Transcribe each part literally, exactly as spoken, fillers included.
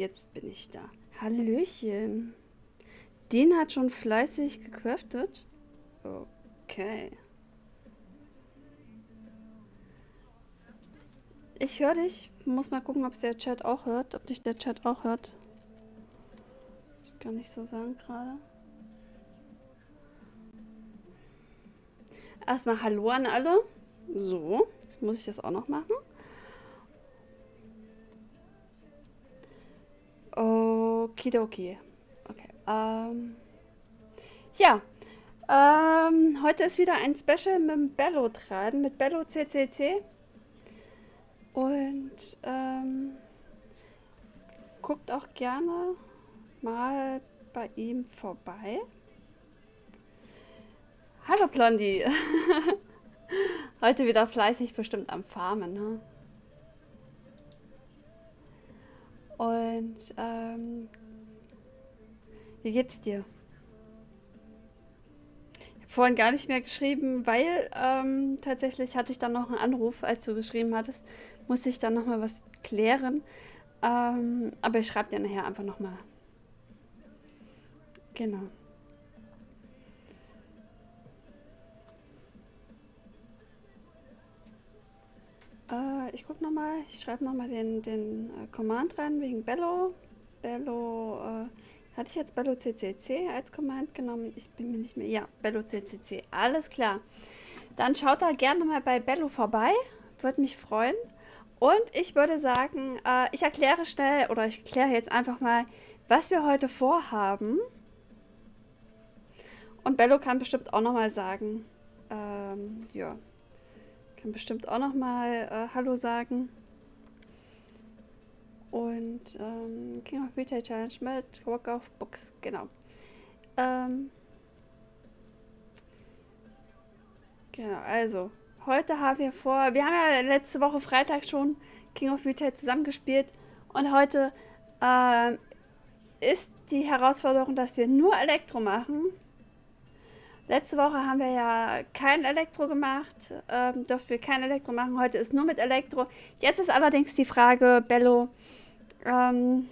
jetzt bin ich da. Hallöchen. Den hat schon fleißig gecraftet. Okay. Ich höre dich. Muss mal gucken, ob es der Chat auch hört. Ob dich der Chat auch hört. Ich kann nicht so sagen gerade. Erstmal Hallo an alle. So, jetzt muss ich das auch noch machen. Okidoki. Okay. Ähm. Ja. Ähm, heute ist wieder ein Special mit dem Bello dran. Mit Bello C C C. Und ähm, guckt auch gerne mal bei ihm vorbei. Hallo Blondie. Heute wieder fleißig bestimmt am Farmen, ne? Und ähm, wie geht's dir? Ich habe vorhin gar nicht mehr geschrieben, weil ähm, tatsächlich hatte ich dann noch einen Anruf, als du geschrieben hattest. Musste ich dann noch mal was klären. Ähm, aber ich schreibe dir nachher einfach noch mal. Genau. Äh, ich gucke noch mal. Ich schreibe noch mal den, den äh, Command rein wegen Bello. Bello, äh, hatte ich jetzt Bello C C C als Command genommen? Ich bin mir nicht mehr... Ja, Bello C C C. Alles klar. Dann schaut da gerne mal bei Bello vorbei. Würde mich freuen. Und ich würde sagen, äh, ich erkläre schnell, oder ich erkläre jetzt einfach mal, was wir heute vorhaben. Und Bello kann bestimmt auch noch mal sagen, ähm, ja, kann bestimmt auch noch mal äh, Hallo sagen. Und ähm, King of Retail Challenge mit Walk of Books, genau. Ähm, genau, also, heute haben wir vor, wir haben ja letzte Woche Freitag schon King of Retail zusammengespielt. Und heute äh, ist die Herausforderung, dass wir nur Elektro machen. Letzte Woche haben wir ja kein Elektro gemacht, ähm, durften wir kein Elektro machen. Heute ist nur mit Elektro. Jetzt ist allerdings die Frage, Bello, ähm,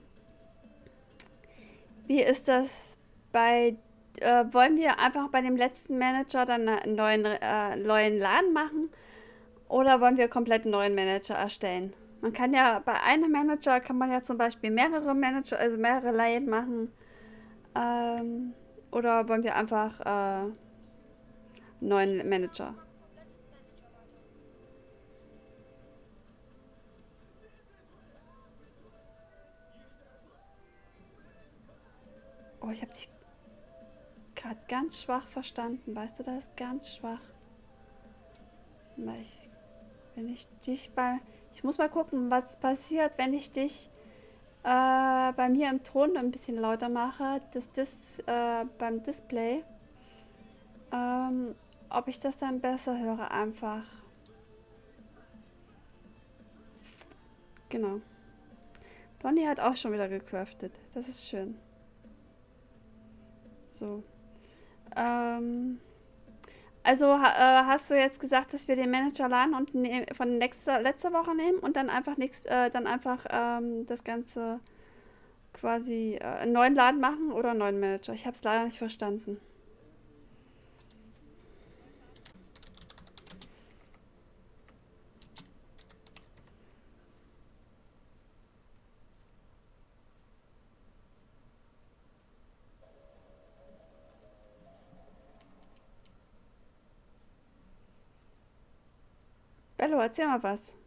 wie ist das bei, äh, wollen wir einfach bei dem letzten Manager dann einen neuen, äh, neuen Laden machen oder wollen wir komplett einen neuen Manager erstellen? Man kann ja bei einem Manager, kann man ja zum Beispiel mehrere Manager, also mehrere Layen machen. Ähm, oder wollen wir einfach äh, einen neuen Manager? Oh, ich habe dich gerade ganz schwach verstanden. Weißt du das? Ganz schwach. Ich, wenn ich dich bei... Ich muss mal gucken, was passiert, wenn ich dich äh, bei mir im Ton ein bisschen lauter mache. Das Dis, äh, beim Display. Ähm, ob ich das dann besser höre einfach. Genau. Bonnie hat auch schon wieder gecraftet. Das ist schön. So. Ähm... Also ha, äh, hast du jetzt gesagt, dass wir den Manager laden und ne von nächster, letzter Woche nehmen und dann einfach nächst, äh, dann einfach ähm, das Ganze quasi äh, einen neuen Laden machen oder einen neuen Manager? Ich habe es leider nicht verstanden. Bello, erzähl mal was.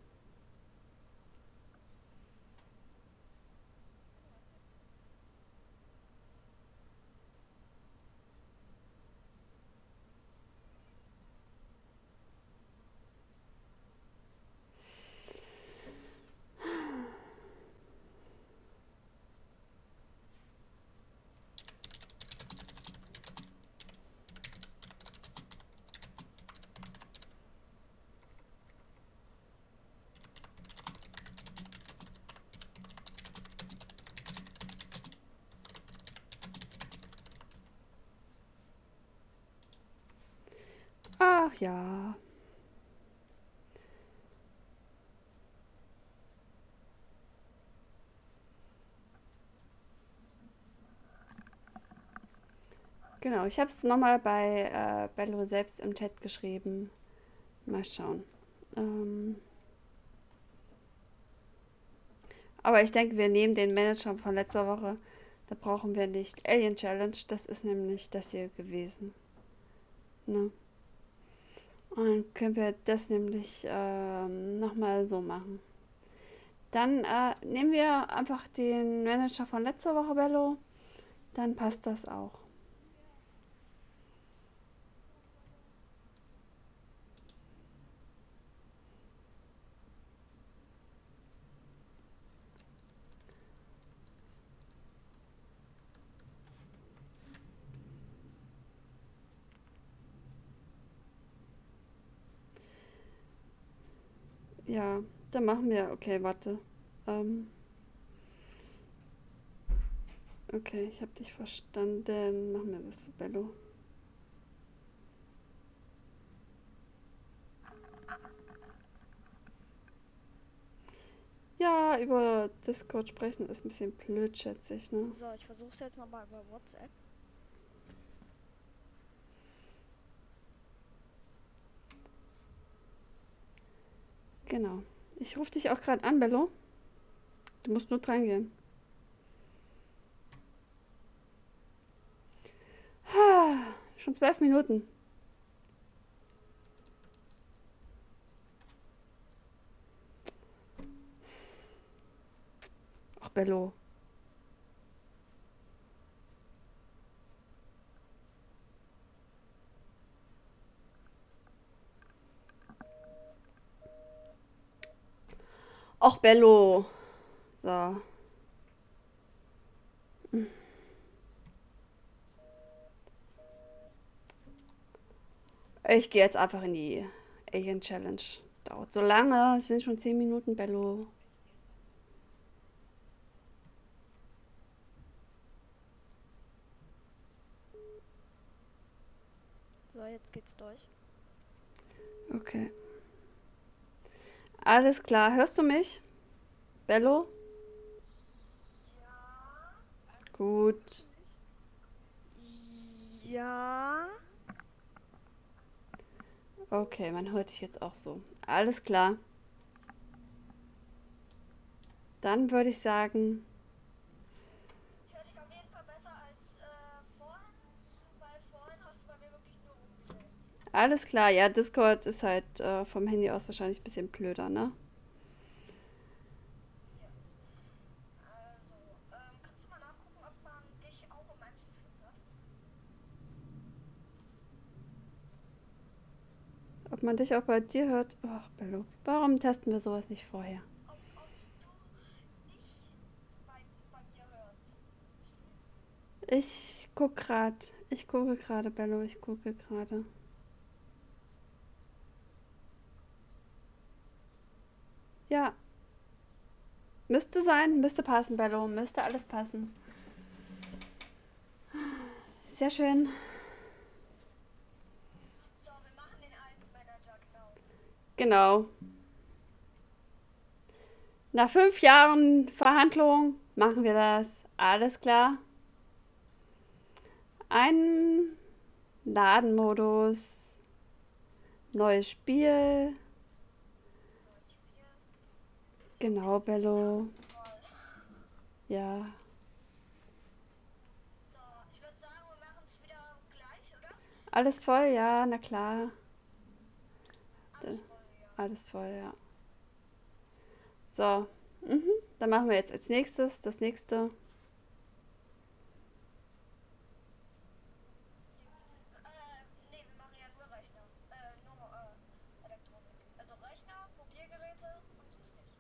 Ach ja. Genau, ich habe es nochmal bei äh, Bello selbst im Chat geschrieben. Mal schauen. Ähm, aber ich denke, wir nehmen den Manager von letzter Woche. Da brauchen wir nicht Alien Challenge. Das ist nämlich das hier gewesen. Ne? Und dann können wir das nämlich ähm, nochmal so machen. Dann äh, nehmen wir einfach den Manager von letzter Woche, Bello. Dann passt das auch. Ja, dann machen wir. Okay, warte. Ähm, okay, ich habe dich verstanden. Machen wir das so, Bello. Ja, über Discord sprechen ist ein bisschen blöd, schätze ich, ne? So, ich versuche es jetzt nochmal über WhatsApp. Genau. Ich rufe dich auch gerade an, Bello. Du musst nur dran gehen. Ah, schon zwölf Minuten. Ach, Bello. Ach, Bello. So. Ich gehe jetzt einfach in die Alien Challenge. Dauert so lange. Es sind schon zehn Minuten, Bello. So, jetzt geht's durch. Okay. Alles klar. Hörst du mich? Bello? Gut. Ja. Okay, man hört dich jetzt auch so. Alles klar. Dann würde ich sagen, Ich höre dich auf jeden Fall besser als äh, vorhin, weil vorhin hast du bei mir wirklich nur rumgefällt. alles klar. Ja, Discord ist halt äh, vom Handy aus wahrscheinlich ein bisschen blöder, ne? Also, ähm, kannst du mal nachgucken, ob man dich auch in meinem Zustand hört? Ob man dich auch bei dir hört? Ach, Bello. Warum testen wir sowas nicht vorher? Ob, ob du dich bei, bei mir hörst. Ich guck grad. Ich gucke gerade, Bello. Ich gucke gerade. Ja. Müsste sein. Müsste passen, Bello. Müsste alles passen. Sehr schön. So, wir machen den alten Manager, genau. Genau. Nach fünf Jahren Verhandlung machen wir das. Alles klar. Ein Ladenmodus. Neues Spiel. Neues Spiel. Genau, Bello. Voll. Ja. So, ich würde sagen, wir machen es wieder gleich, oder? Alles voll, ja, na klar. Alles voll, ja. Alles voll, ja. So. Mhm. Dann machen wir jetzt als nächstes das nächste. Äh, nee, wir machen ja nur Rechner. Äh, nur äh, Elektronik. Also Rechner, Mobilgeräte und lustig.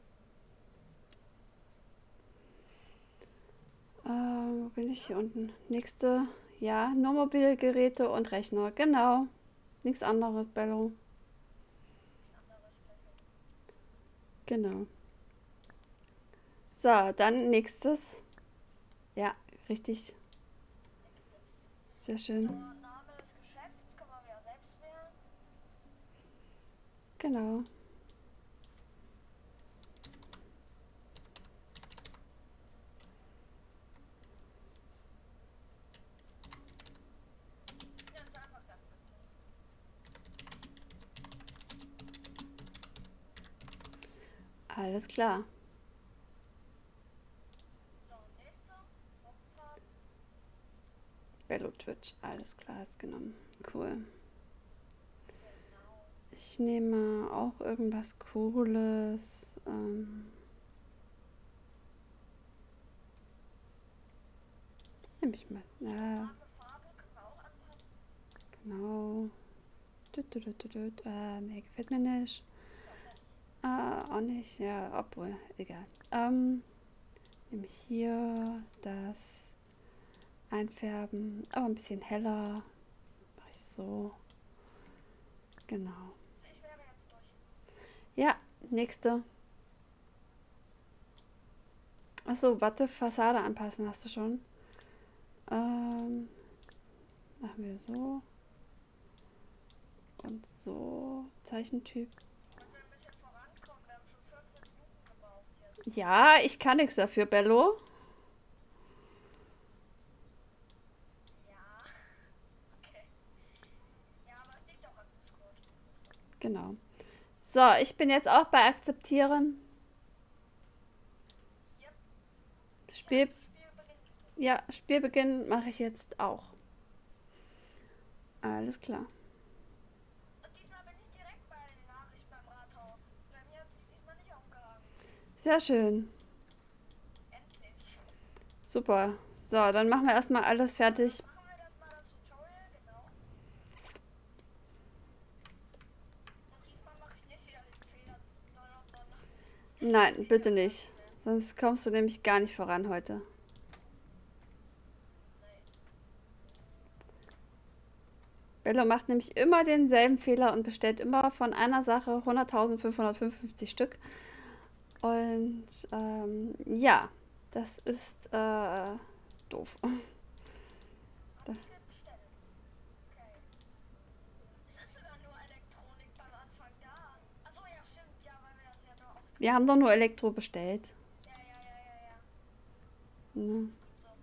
Äh, wo bin ich hier unten? Nächste. Ja, nur mobile Geräte und Rechner. Genau. Nichts anderes, Bello. Nichts anderes, perfekt. Genau. So, dann nächstes. Ja, richtig. Nächstes. Sehr schön. So, Name des Geschäfts können wir wieder selbst wählen. Genau. Alles klar. So, nächste. Gruppenfahrt. Bello Twitch. Alles klar, ist genommen. Cool. Genau. Ich nehme auch irgendwas Cooles. Ähm, nehme ich mal. Ja, Farbe, Farbe können wir auch anpassen. genau. Tut, tut, tut, tut, tut. Äh, nee, gefällt mir nicht. So, fertig. Ah, auch nicht. Ja, obwohl, egal. Ähm, nehme ich hier das Einfärben, aber ein bisschen heller. Mache ich so. Genau. Ich wäre jetzt durch. Ja, nächste. Achso, warte, Fassade anpassen hast du schon. Ähm, machen wir so. Und so. Zeichentyp. Können wir ein bisschen vorankommen? Wir haben schon vierzehn Minuten gebraucht jetzt. Ja, ich kann nichts dafür, Bello. Ja. Okay. Ja, aber es liegt auch an Discord. Genau. So, ich bin jetzt auch bei Akzeptieren. Yep. Spiel, Das Spiel beginnt. ja, Spielbeginn mache ich jetzt auch. Alles klar. Und diesmal bin ich direkt bei den Nachrichten beim Rathaus. Bei mir hat sich diesmal nicht aufgehangen. Sehr schön. Endlich. Super. So, dann machen wir erstmal alles fertig. Machen wir das mal das Tutorial, genau. Und diesmal mache ich nicht wieder den Fehler des neunhundertneunundachtzig. Nein, bitte nicht. Sonst kommst du nämlich gar nicht voran heute. Nee. Bello macht nämlich immer denselben Fehler und bestellt immer von einer Sache hunderttausendfünfhundertfünfundfünfzig Stück. Und ähm, ja, das ist äh, doof. Artikel bestellen. Okay. Es ist sogar nur Elektronik beim Anfang da. Achso, ja, stimmt. Ja, weil wir das ja nur ausgewählt Wir haben doch nur Elektro bestellt. haben. Ja, ja, ja, ja, ja. Ne? Das ist gut so.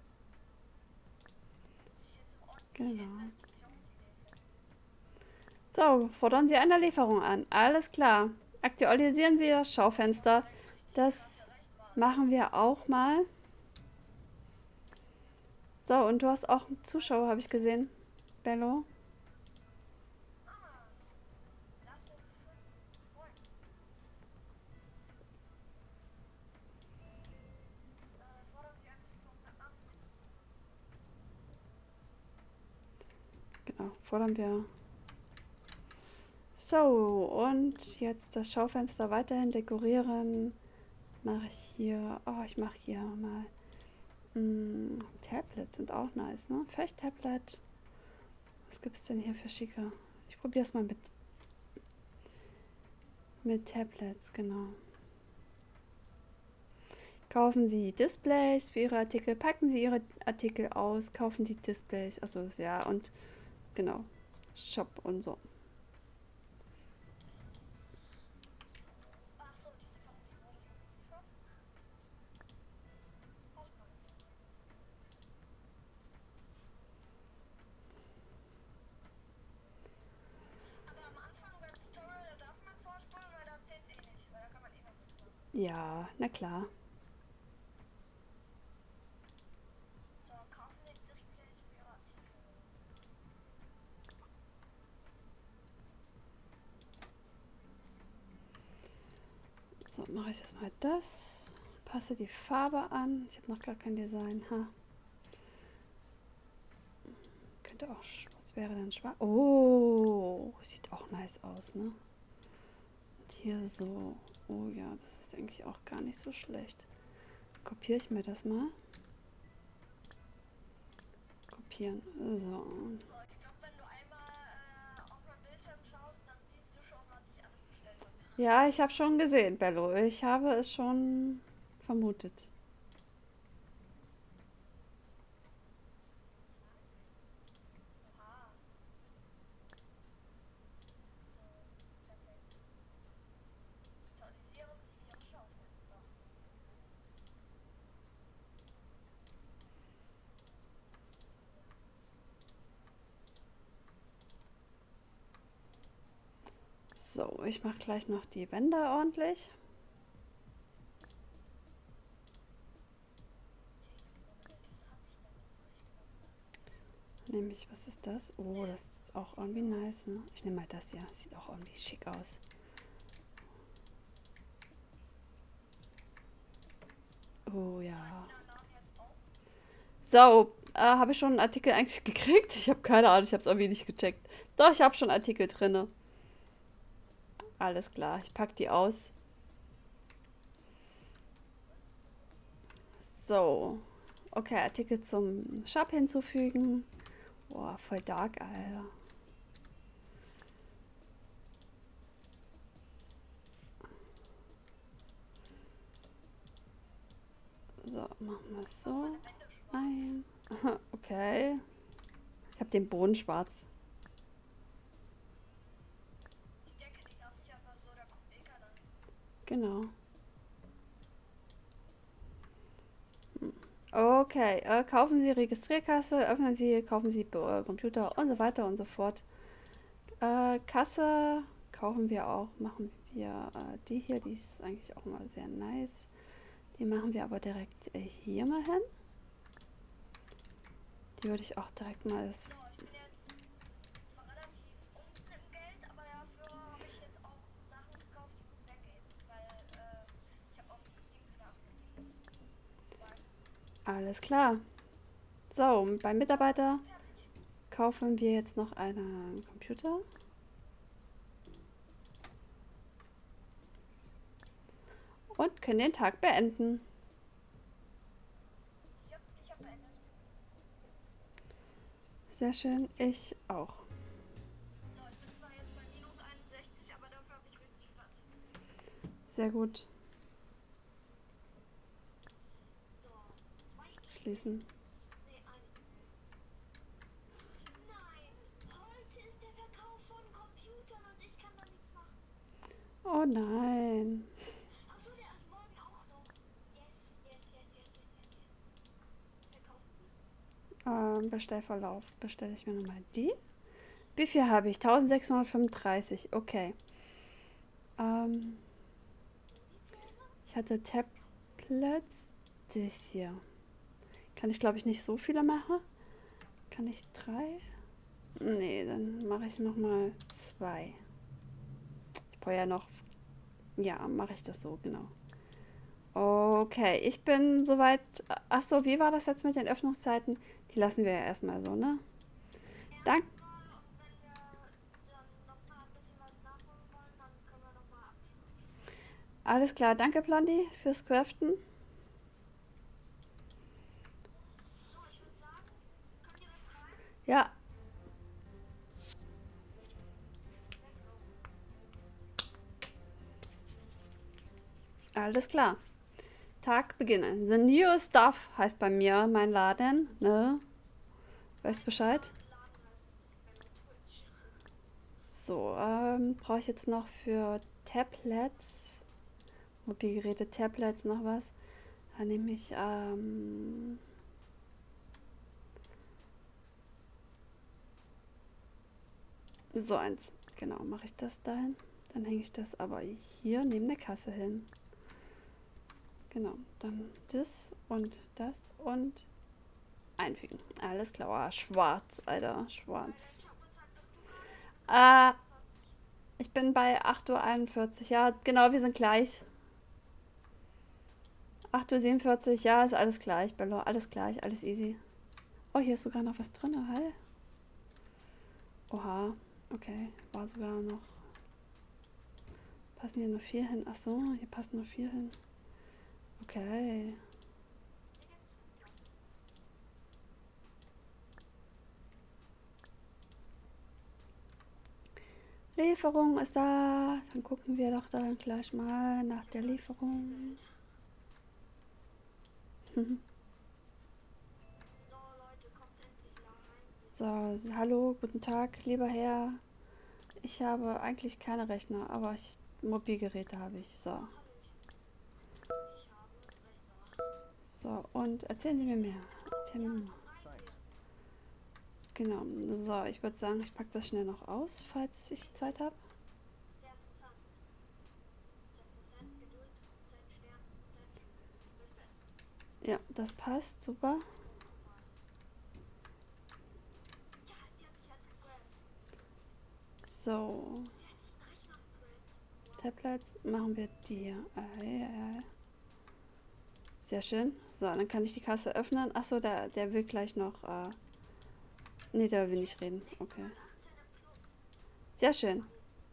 Muss ich jetzt eine ordentliche Genau. Investitionsidee finden. So, fordern Sie eine Lieferung an. Alles klar. Aktualisieren Sie das Schaufenster. Direkt richtig Das krasse Rechtwahl. machen wir auch mal. So, und du hast auch einen Zuschauer, habe ich gesehen. Bello. Ah. Lasse fünf. Moin. Äh, fordern Sie eine Lieferung an. Genau, fordern wir. So, und jetzt das Schaufenster weiterhin dekorieren. Mache ich hier. Oh, ich mache hier mal. Mh, Tablets sind auch nice, ne? Fecht-Tablet. Was gibt es denn hier für schicke? Ich probiere es mal mit. Mit Tablets, genau. Kaufen Sie Displays für Ihre Artikel, packen Sie Ihre Artikel aus, kaufen Sie Displays, also ja, und genau, Shop und so. Ach so, die Lieferung, die wurde schon geliefert. Auspacken. Aber am Anfang beim Tutorial, da darf man vorspulen, weil da zählt eh nicht, weil da kann man eh noch nichts machen. Ja, na klar. So, kaufen die Displays für ihre Artikel. So, mache ich erstmal das. Passe die Farbe an. Ich habe noch gar kein Design. Ha. Könnte auch. Was wäre denn schwarz? Oh, sieht auch nice aus, ne? Und hier so. Oh ja, das ist eigentlich auch gar nicht so schlecht. Kopiere ich mir das mal. Kopieren. So. So, ich glaube, wenn du einmal äh, auf meinen Bildschirm schaust, dann siehst du schon, was ich alles bestellt habe. Ja, ich habe schon gesehen, Bello. Ich habe es schon vermutet. Oha. So, perfekt. Aktualisieren Sie Ihr Schaufenster. So, ich mache gleich noch die Wände ordentlich. nehme ich, was ist das? Oh, das ist auch irgendwie nice, ne? Ich nehme mal das hier. Sieht auch irgendwie schick aus. Oh ja. So, äh, habe ich schon einen Artikel eigentlich gekriegt? Ich habe keine Ahnung, ich habe es irgendwie nicht gecheckt. Doch, ich habe schon Artikel drinne. Alles klar, ich packe die aus. So. Okay, Artikel zum Shop hinzufügen. Boah, voll dark, Alter. So, machen wir es so. Ein. Okay. Ich habe den Boden schwarz. Die Decke, die lasse ich einfach so, da guckt eh keiner hin. Genau. Okay, äh, kaufen Sie Registrierkasse, öffnen Sie, kaufen Sie äh, Computer und so weiter und so fort. Äh, Kasse kaufen wir auch, machen wir äh, die hier, die ist eigentlich auch mal sehr nice. Die machen wir aber direkt äh, hier mal hin. Die würde ich auch direkt mal... Das So, ich bin jetzt zwar relativ unten im Geld, aber dafür habe ich jetzt auch Sachen gekauft, die gut weggehen. Weil, äh, ich habe auf die Dings geachtet. Die Balken. alles klar. So, beim Mitarbeiter Fertig. kaufen wir jetzt noch einen Computer. Und können den Tag beenden. Ich habe ich hab beendet. Sehr schön, ich auch. So, ich bin zwar jetzt bei minus einundsechzig, aber dafür habe ich richtig Platz. Sehr gut. So, zwei Schließen. Nee, ein. Nein, heute ist der Verkauf von Computern und ich kann da nichts machen. Oh nein. Achso, der ist morgen auch noch. Yes, yes, yes, yes, yes, yes, yes. Verkaufen. Ähm, Bestellverlauf. Bestelle ich mir nochmal die. Wie viel habe ich? eintausendsechshundertfünfunddreißig. Okay. Ähm, ich hatte Tablets. Das hier. Kann ich, glaube ich, nicht so viele machen. Kann ich drei? Nee, dann mache ich nochmal zwei. Ich brauche ja noch... Ja, mache ich das so, genau. Okay, ich bin soweit... Achso, wie war das jetzt mit den Öffnungszeiten? Die lassen wir ja erstmal so, ne? Danke. Erstmal, und wenn wir dann nochmal ein bisschen was nachholen wollen, dann können wir nochmal abschließen. Alles klar, danke Blondie fürs Craften. So, ich würde sagen, könnt ihr das rein? Ja, Let's go. alles klar. Tag beginnen. The new stuff heißt bei mir mein Laden, ne? Weißt Bescheid? Laden heißt bei mir Twitch. So, ähm, brauche ich jetzt noch für Tablets, Mobilgeräte, Tablets noch was? Da nehme ich, ähm, so eins. Genau, mache ich das dahin. Dann hänge ich das aber hier neben der Kasse hin. Genau, dann das und das und einfügen. Alles klar. Oh, schwarz, Alter, schwarz. Ich habe gesagt, dass du gerade Äh, ich bin bei acht Uhr einundvierzig. Ja, genau, wir sind gleich. acht Uhr siebenundvierzig, ja, ist alles gleich, Bello. Alles gleich, alles easy. Oh, hier ist sogar noch was drin, hi. Oha, okay, war sogar noch. Passen hier nur vier hin? Achso, hier passen nur vier hin. Okay. Lieferung ist da. Dann gucken wir doch dann gleich mal nach der Lieferung. So, Leute, kommt endlich rein. So, hallo, guten Tag, lieber Herr. Ich habe eigentlich keine Rechner, aber ich, Mobilgeräte habe ich. So. Ich habe Rechner. So, und erzählen Sie mir mehr. Erzählen Sie mir mehr. Genau. So, ich würde sagen, ich packe das schnell noch aus, falls ich Zeit habe. Sehr interessant. zehn Prozent Geduld, zehn Stern, zehn Bett. Ja, das passt. Super. So. Tablets machen wir die. Sehr schön. So, dann kann ich die Kasse öffnen. Achso, der, der will gleich noch. Äh ne, der will nicht reden. Okay. Sehr schön.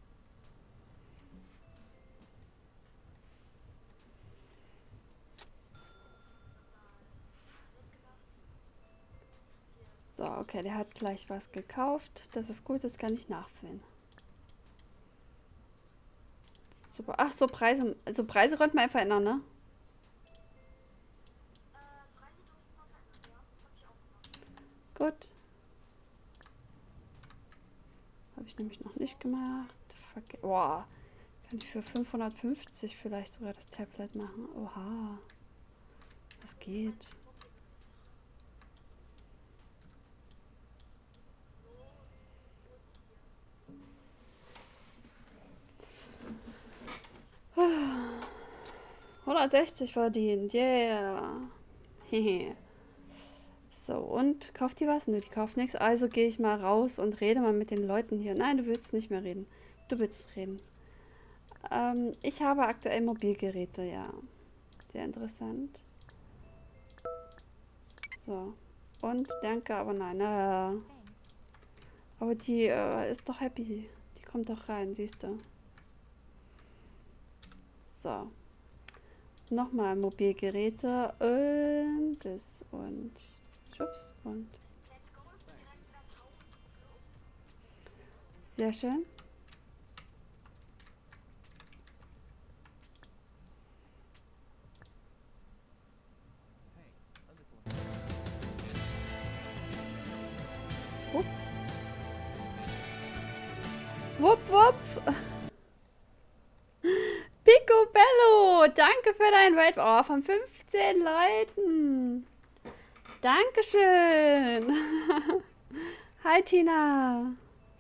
So, okay, der hat gleich was gekauft. Das ist gut, jetzt kann ich nachfüllen. Super. Ach so, Preise. Also Preise konnte man einfach ändern, ne? Gut. Habe ich nämlich noch nicht gemacht. Verge Boah. Kann ich für fünfhundertfünfzig vielleicht sogar das Tablet machen? Oha. Das geht. hundertsechzig verdient. Yeah. So, und kauft die was? Nö, die kauft nichts. Also gehe ich mal raus und rede mal mit den Leuten hier. Nein, du willst nicht mehr reden. Du willst reden. Ähm, ich habe aktuell Mobilgeräte, ja. Sehr interessant. So. Und danke, aber nein. Äh, aber die äh, ist doch happy. Die kommt doch rein, siehst du. So. Nochmal Mobilgeräte und das und schubs und sehr schön. Wupp. Wupp, wupp. Picobello, danke für dein Raid. Oh, von fünfzehn Leuten. Dankeschön. Hi, Tina.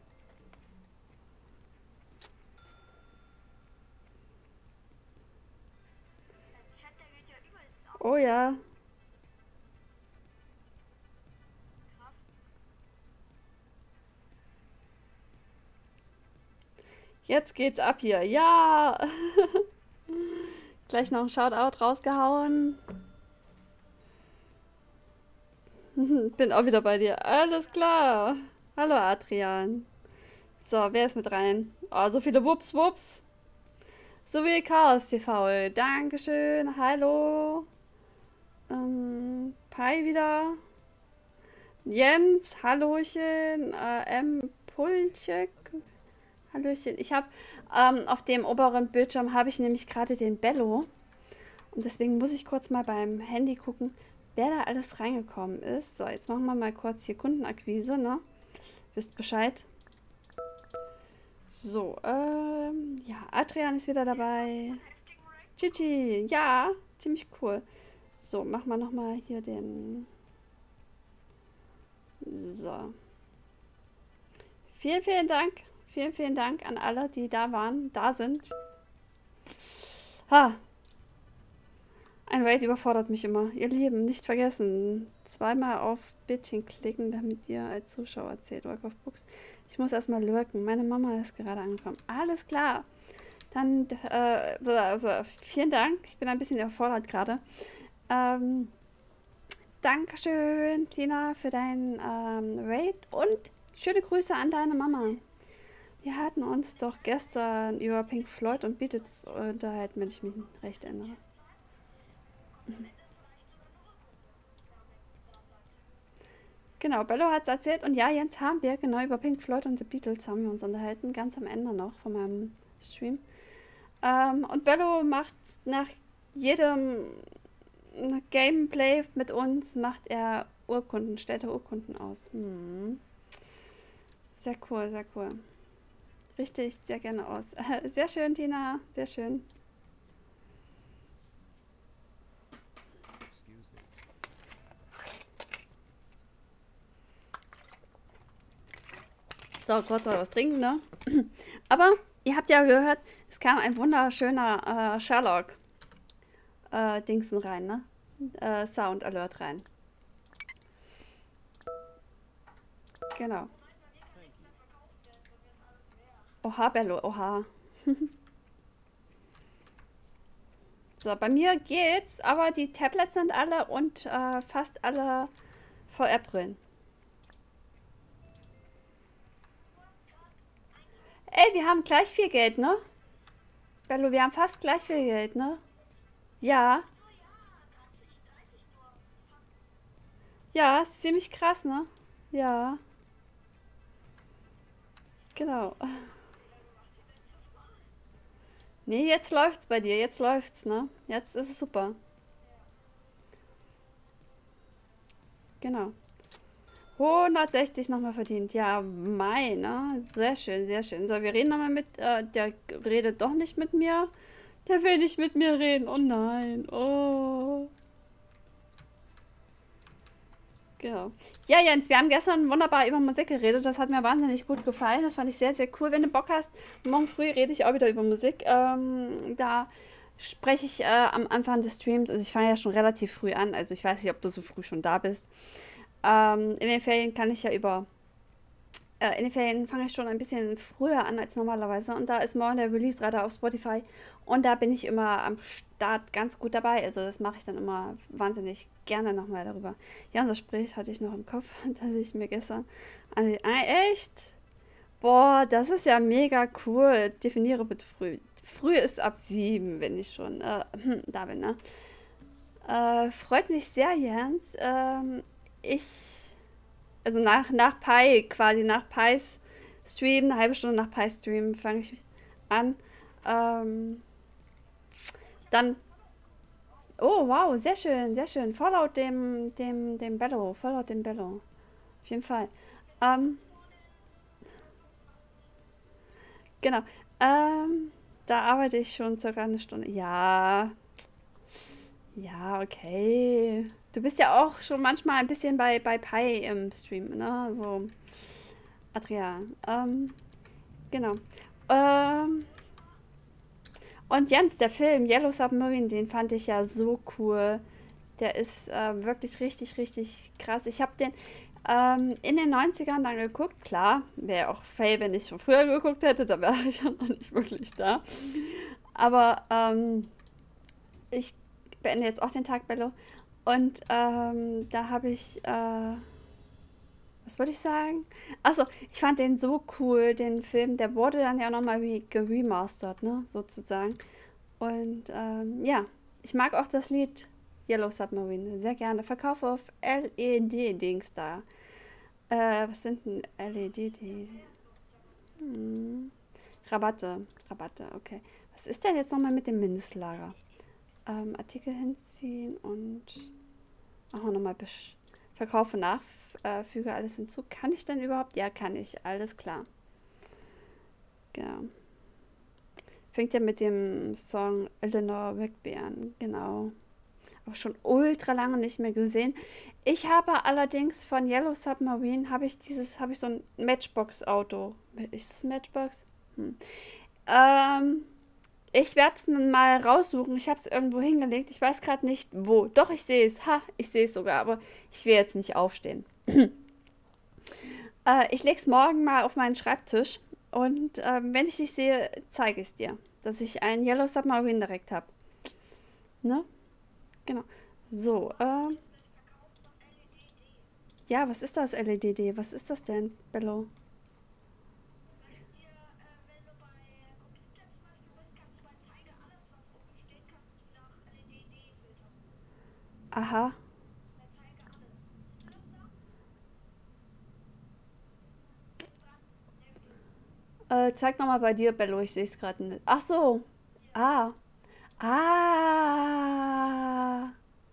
Oh ja. Jetzt geht's ab hier. Ja. Gleich noch ein Shoutout rausgehauen. Bin auch wieder bei dir. Alles klar. Hallo Adrian. So, wer ist mit rein? Oh, so viele Wups, Wups. So wie Chaos T V. Dankeschön. Hallo. Ähm, Pi wieder. Jens, Hallöchen. Äh, M. Pulchek. Hallöchen. Ich habe ähm, auf dem oberen Bildschirm habe ich nämlich gerade den Bello. Und deswegen muss ich kurz mal beim Handy gucken, wer da alles reingekommen ist. So, jetzt machen wir mal kurz hier Kundenakquise, ne? Wisst Bescheid. So, ähm, ja, Adrian ist wieder dabei. Chichi, ja, ziemlich cool. So, machen wir nochmal hier den... So. Vielen, vielen Dank. Vielen, vielen Dank an alle, die da waren, da sind. Ha. Ein Raid überfordert mich immer. Ihr Lieben, nicht vergessen, zweimal auf Bildchen klicken, damit ihr als Zuschauer zählt. Work of Books. Ich muss erstmal lurken. Meine Mama ist gerade angekommen. Alles klar. Dann, äh, vielen Dank. Ich bin ein bisschen überfordert gerade. Ähm, Dankeschön, Tina, für deinen ähm, Raid und schöne Grüße an deine Mama. Wir hatten uns doch gestern über Pink Floyd und Beatles unterhalten, wenn ich mich recht erinnere. Genau, Bello hat es erzählt und ja, Jens, haben wir genau über Pink Floyd und The Beatles haben wir uns unterhalten, ganz am Ende noch von meinem Stream. Ähm, und Bello macht nach jedem Gameplay mit uns, macht er Urkunden, stellt er Urkunden aus. Hm. Sehr cool, sehr cool. Richtig, sehr gerne aus. Sehr schön, Tina, sehr schön. So, kurz noch was trinken, ne? Aber ihr habt ja gehört, es kam ein wunderschöner äh, Sherlock äh, Dingsen rein, ne? Äh, Sound Alert rein. Genau. Oha, Bello, oha. So, bei mir geht's, aber die Tablets sind alle und äh, fast alle V R-Brillen. Ey, wir haben gleich viel Geld, ne? Bello, wir haben fast gleich viel Geld, ne? Ja, So, ja, dreißig, dreißig nur. Fuck. ja, ist ziemlich krass, ne? Ja, genau. Fehler gemacht wie letztes Mal. Nee, jetzt läuft's bei dir, jetzt läuft's, ne? Jetzt ist es super. Ja. Genau. hundertsechzig nochmal verdient. Ja, meine. Sehr schön, sehr schön. So, wir reden nochmal mit. Äh, der redet doch nicht mit mir. Der will nicht mit mir reden. Oh nein. Oh. Genau. Ja, Jens, wir haben gestern wunderbar über Musik geredet. Das hat mir wahnsinnig gut gefallen. Das fand ich sehr, sehr cool. Wenn du Bock hast, morgen früh rede ich auch wieder über Musik. Ähm, da spreche ich äh, am Anfang des Streams. Also ich fange ja schon relativ früh an. Also ich weiß nicht, ob du so früh schon da bist. Ähm, in den Ferien kann ich ja über äh, in den Ferien fange ich schon ein bisschen früher an als normalerweise. Und da ist morgen der Release-Radar auf Spotify. Und da bin ich immer am Start ganz gut dabei. Also das mache ich dann immer wahnsinnig gerne nochmal darüber. Ja, und das Gespräch hatte ich noch im Kopf, dass ich mir gestern... an- Ah, echt? Boah, das ist ja mega cool. Definiere bitte früh. Früh ist ab sieben, wenn ich schon äh, da bin, ne? Äh, freut mich sehr, Jens. Ähm, ich also nach, nach Pi, quasi nach Pis Stream, eine halbe Stunde nach Pi Stream fange ich an. Ähm, dann, oh wow, sehr schön, sehr schön. Fallout dem, dem, dem Bello, Fallout dem Bello. Auf jeden Fall. Ähm, genau. Ähm, da arbeite ich schon circa eine Stunde. Ja, ja, okay. Du bist ja auch schon manchmal ein bisschen bei, bei Pi im Stream, ne? So, Adrian. Ähm, genau. Ähm, Und Jens, der Film Yellow Submarine, den fand ich ja so cool. Der ist äh, wirklich richtig, richtig krass. Ich habe den ähm, in den Neunzigern dann geguckt. Klar, wäre auch fail, wenn ich schon früher geguckt hätte. Da wäre ich ja noch nicht wirklich da. Aber ähm, ich beende jetzt auch den Tag, Bello. Und ähm, da habe ich, äh, was wollte ich sagen? Achso, ich fand den so cool, den Film. Der wurde dann ja nochmal re geremastert, ne, sozusagen. Und ähm, ja, ich mag auch das Lied Yellow Submarine sehr gerne. Verkaufe auf L E D-Dings da. Äh, was sind denn L E D? Die? Hm. Rabatte. Rabatte, okay. Was ist denn jetzt nochmal mit dem Mindestlager? Ähm, Artikel hinziehen und machen wir nochmal Verkaufe nach. Äh, füge alles hinzu. Kann ich denn überhaupt? Ja, kann ich. Alles klar. Genau. Fängt ja mit dem Song Eleanor Rigby an. Genau. Auch schon ultra lange nicht mehr gesehen. Ich habe allerdings von Yellow Submarine habe ich dieses, habe ich so ein Matchbox-Auto. Ist das ein Matchbox? Hm. Ähm, ich werde es mal raussuchen. Ich habe es irgendwo hingelegt. Ich weiß gerade nicht wo. Doch, ich sehe es. Ha, ich sehe es sogar, aber ich will jetzt nicht aufstehen. äh, ich lege es morgen mal auf meinen Schreibtisch. Und ähm, wenn ich dich sehe, zeige ich es dir, dass ich einen Yellow Submarine direkt habe. Ne? Genau. So, ähm, Ist nicht verkauft von L E D D. ja, was ist das L E D D? Was ist das denn, Bello? Weißt dir, äh, wenn du bei Computer zum Beispiel bist, kannst du bei Zeige alles, was oben steht, kannst du nach L E D D filtern. Aha. Bei Zeige alles. Siehst du das da? Neben dran, neben dir. Äh, zeig nochmal bei dir, Bello. Ich sehe es gerade nicht. Ach so. Hier. Ah. Ah.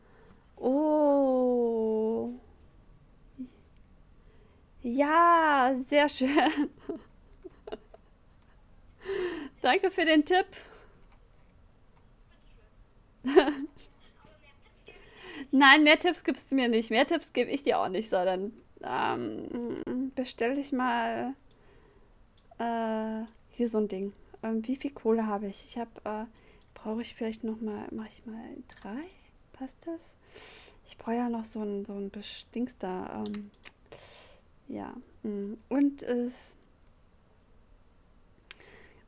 Oh. Ja, sehr schön. Danke für den Tipp. Bitteschön. Aber mehr Tipps gebe ich dir nicht. Nein, mehr Tipps gibst du mir nicht. Mehr Tipps gebe ich dir auch nicht. So, dann ähm, bestelle ich mal äh, hier so ein Ding. Ähm, wie viel Kohle habe ich? Ich habe, äh, brauche ich vielleicht noch mal, mache ich mal drei? Passt das? Ich brauche ja noch so ein, so ein Dings da. Ähm, ja. mm. Und es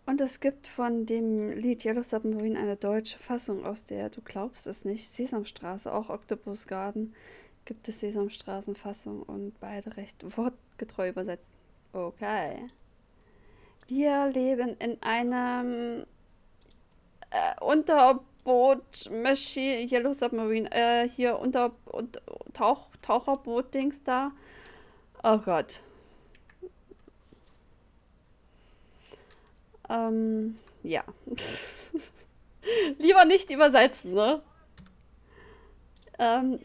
Und es gibt von dem Lied Yellow Submarine eine deutsche Fassung, aus der, du glaubst es nicht, Sesamstraße, auch Octopus Garden gibt es Sesamstraßenfassung und beide recht wortgetreu übersetzt. Okay. Wir leben in einem äh, Unterboot Machine Yellow Submarine, äh, hier unter, unter Tauch, Taucherboot-Dings da. Oh Gott. Ähm, ja. Lieber nicht übersetzen, ne? Ähm,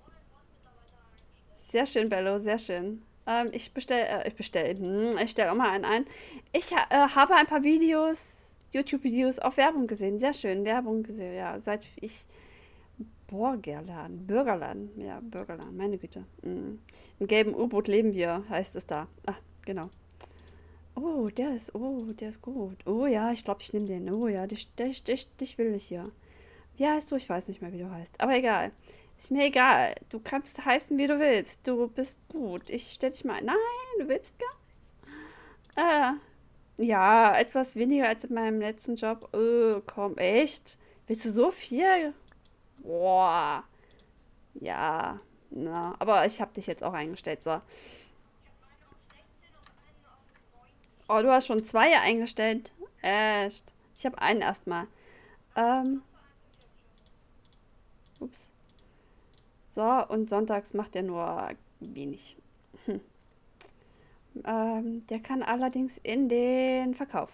sehr schön, Bello, sehr schön. Ähm, ich bestelle, äh, ich bestelle, hm, ich stelle auch mal einen ein. Ich ha äh, habe ein paar Videos, YouTube-Videos auf Werbung gesehen. Sehr schön, Werbung gesehen, ja. Seit ich Burgerladen, Bürgerladen, ja, Bürgerladen, meine Güte. Mm. Im gelben U-Boot leben wir, heißt es da. Ah, genau. Oh, der ist, oh, der ist gut. Oh ja, ich glaube, ich nehme den. Oh ja, dich, dich, dich, dich will ich hier. Wie heißt du? Ich weiß nicht mehr, wie du heißt. Aber egal. Ist mir egal. Du kannst heißen, wie du willst. Du bist gut. Ich stell dich mal ein. Nein, du willst gar nicht. Äh, ja, etwas weniger als in meinem letzten Job. Oh, komm, echt? Willst du so viel? Boah. Ja, na, aber ich habe dich jetzt auch eingestellt, so. Oh, du hast schon zwei eingestellt. Echt. Ich habe einen erstmal. Ähm. Ups. So, und sonntags macht er nur wenig. Hm. Ähm, der kann allerdings in den Verkauf.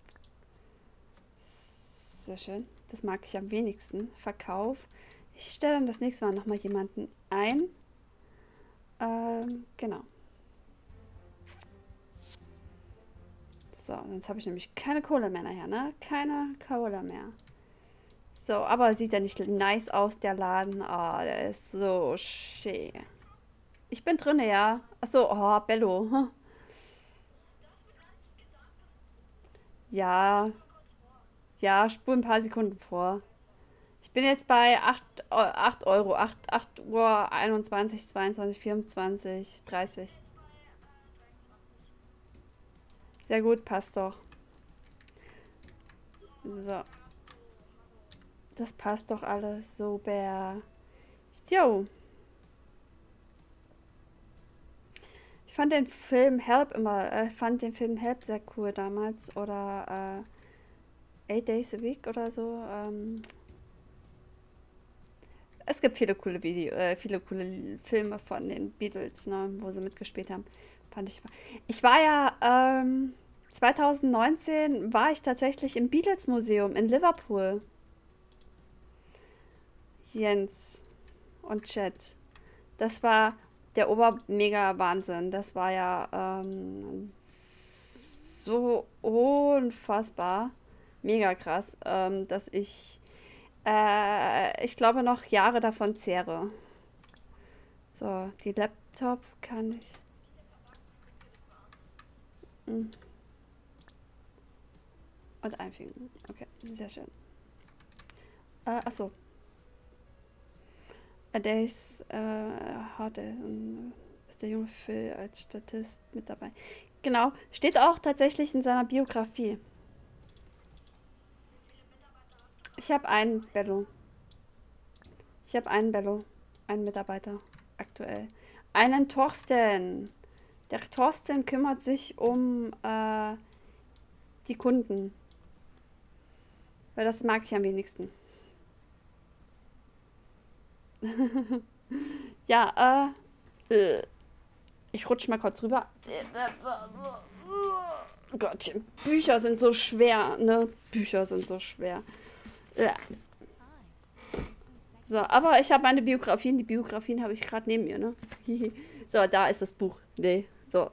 Sehr schön. Das mag ich am wenigsten. Verkauf. Ich stelle dann das nächste Mal nochmal jemanden ein. Ähm, genau. So, sonst habe ich nämlich keine Kohle mehr nachher, ne? Keine Kohle mehr. So, aber sieht ja nicht nice aus, der Laden. Oh, der ist so schön. Ich bin drin, ja. Achso, oh, Bello. Hm. Ja. Ja, spul ein paar Sekunden vor. Ich bin jetzt bei acht Euro. acht Uhr einundzwanzig, zweiundzwanzig, vierundzwanzig, dreißig. Sehr gut, passt doch. So. Das passt doch alles super. Jo. Ich fand den Film Help immer, äh, fand den Film Help sehr cool damals. Oder äh, Eight Days a Week oder so. Ähm, es gibt viele coole Video, äh, viele coole Filme von den Beatles, ne, wo sie mitgespielt haben. Fand ich. Ich war ja, ähm, zwanzig neunzehn war ich tatsächlich im Beatles Museum in Liverpool. Jens und Chat. Das war der Obermega-Wahnsinn. Das war ja ähm, so unfassbar mega krass, ähm, dass ich, äh, ich glaube, noch Jahre davon zehre. So, die Laptops kann ich. Hm. Und einfügen. Okay, sehr schön. Äh, achso. Der ist, äh, hat er, ist der junge Phil als Statist mit dabei. Genau, steht auch tatsächlich in seiner Biografie. Ich habe einen Bello. Ich habe einen Bello. Einen Mitarbeiter. Aktuell. Einen Thorsten. Der Thorsten kümmert sich um äh, die Kunden. Weil das mag ich am wenigsten. Ja, äh, ich rutsche mal kurz rüber. Gottchen, Bücher sind so schwer, ne? Bücher sind so schwer. Ja. So, aber ich habe meine Biografien. Die Biografien habe ich gerade neben mir, ne? So, da ist das Buch. Nee, so.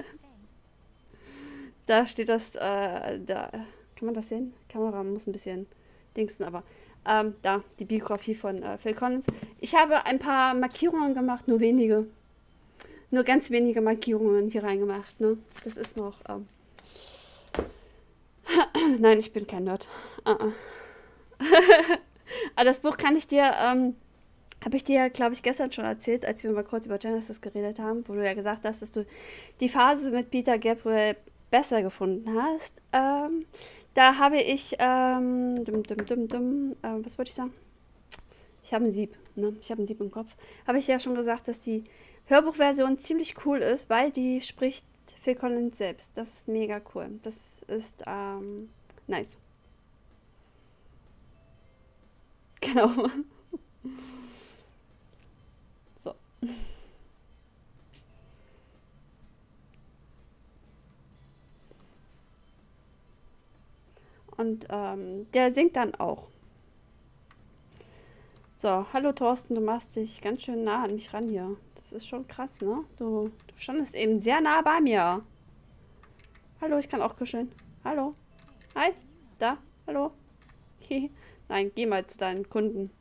Da steht das, äh, da. Kann man das sehen? Kamera muss ein bisschen dingsen, aber ähm, da, die Biografie von äh, Phil Collins. Ich habe ein paar Markierungen gemacht, nur wenige. Nur ganz wenige Markierungen hier reingemacht, ne? Das ist noch, ähm Nein, ich bin kein Nerd. Uh -uh. Aber das Buch kann ich dir, ähm, habe ich dir, glaube ich, gestern schon erzählt, als wir mal kurz über Genesis geredet haben, wo du ja gesagt hast, dass du die Phase mit Peter Gabriel besser gefunden hast. Ähm, da habe ich, ähm, dum, dum, dum, dum, äh, was wollte ich sagen? Ich habe ein Sieb, ne? Ich habe ein Sieb im Kopf. Habe ich ja schon gesagt, dass die Hörbuchversion ziemlich cool ist, weil die spricht Phil Collins selbst. Das ist mega cool. Das ist, ähm, nice. Genau. So. Und ähm, der singt dann auch. So, hallo Thorsten, du machst dich ganz schön nah an mich ran hier. Das ist schon krass, ne? Du, du standest eben sehr nah bei mir. Hallo, ich kann auch kuscheln. Hallo. Hi. Da. Hallo. Nein, geh mal zu deinen Kunden.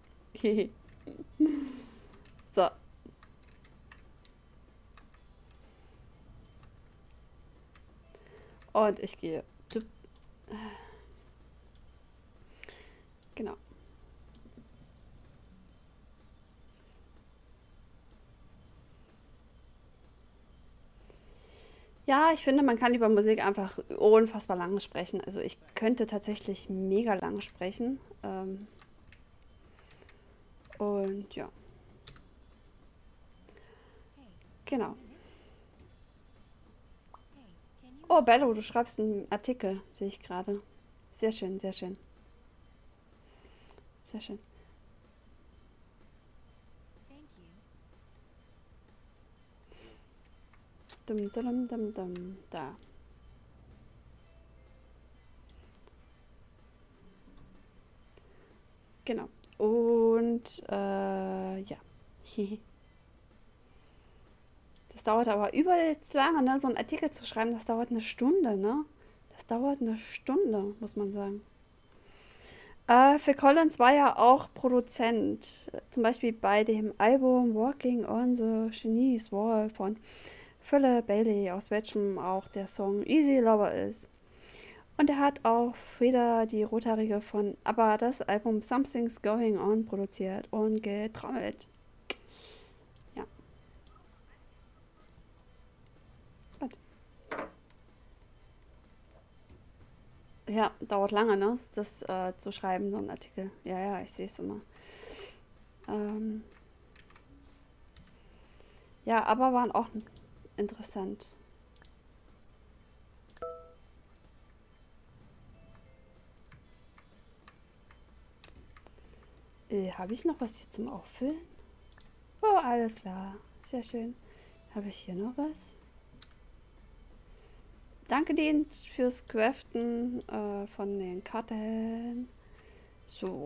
So. Und ich gehe. Du- Genau. Ja, ich finde, man kann über Musik einfach unfassbar lange sprechen. Also ich könnte tatsächlich mega lange sprechen. Ähm, und ja, genau. Oh, Bello, du schreibst einen Artikel, sehe ich gerade. Sehr schön, sehr schön, sehr schön. Dum, dum, dum, dum, da. Genau. Und äh, ja. Das dauert aber übelst lange, ne? So einen Artikel zu schreiben, das dauert eine Stunde, ne? Das dauert eine Stunde, muss man sagen. Äh, Phil Collins war ja auch Produzent, zum Beispiel bei dem Album Walking on the Chinese Wall von Philip Bailey, aus welchem auch der Song Easy Lover ist. Und er hat auch wieder die Rothaarige von ABBA das Album Something's Going On produziert und getrommelt. Ja, gut. Ja, dauert lange, ne? Das äh, zu schreiben, so ein Artikel. Ja, ja, ich sehe es immer. Ähm, ja, aber waren auch interessant. Äh, habe ich noch was hier zum Auffüllen? Oh, alles klar. Sehr schön. Habe ich hier noch was? Danke dir fürs Craften äh, von den Karten. So.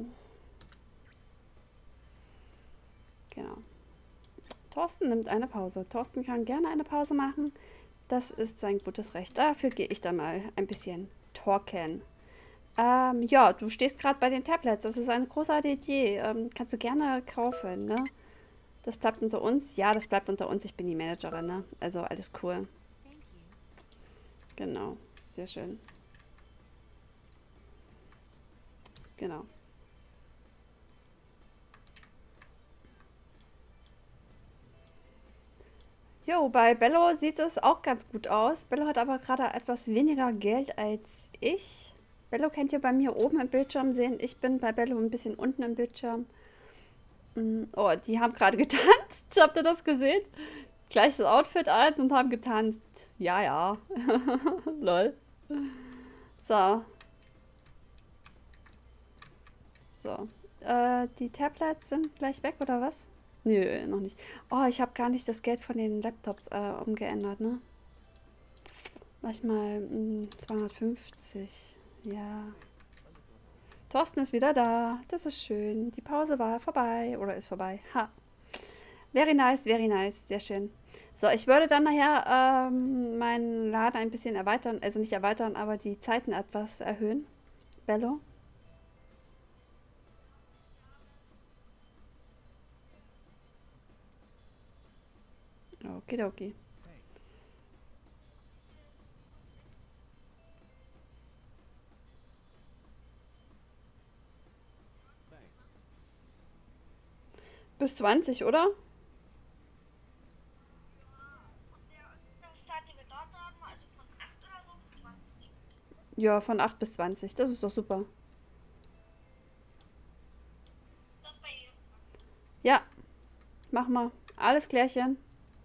Genau. Thorsten nimmt eine Pause. Thorsten kann gerne eine Pause machen. Das ist sein gutes Recht. Dafür gehe ich dann mal ein bisschen talken. Ähm, ja, du stehst gerade bei den Tablets. Das ist eine großartige Idee. Ähm, kannst du gerne kaufen, ne? Das bleibt unter uns. Ja, das bleibt unter uns. Ich bin die Managerin, ne? Also alles cool. Genau. Sehr schön. Genau. Jo, bei Bello sieht es auch ganz gut aus. Bello hat aber gerade etwas weniger Geld als ich. Bello könnt ihr bei mir oben im Bildschirm sehen. Ich bin bei Bello ein bisschen unten im Bildschirm. Mm, Oh, die haben gerade getanzt. Habt ihr das gesehen? Gleiches Outfit an und haben getanzt. Ja, ja. Lol. So, so. Äh, die Tablets sind gleich weg, oder was? Nö, noch nicht. Oh, ich habe gar nicht das Geld von den Laptops äh, umgeändert, ne? Manchmal mm, zweihundertfünfzig. Ja. Thorsten ist wieder da. Das ist schön. Die Pause war vorbei. Oder ist vorbei. Ha. Very nice, very nice. Sehr schön. So, ich würde dann nachher ähm, meinen Laden ein bisschen erweitern. Also nicht erweitern, aber die Zeiten etwas erhöhen. Bello? Okidoki. Bis zwanzig, oder? Und der, das Zeit, die wir dort haben, also von acht oder Ja, von acht bis zwanzig. Das ist doch super. Das bei jedem. Ja, mach mal. Alles klärchen.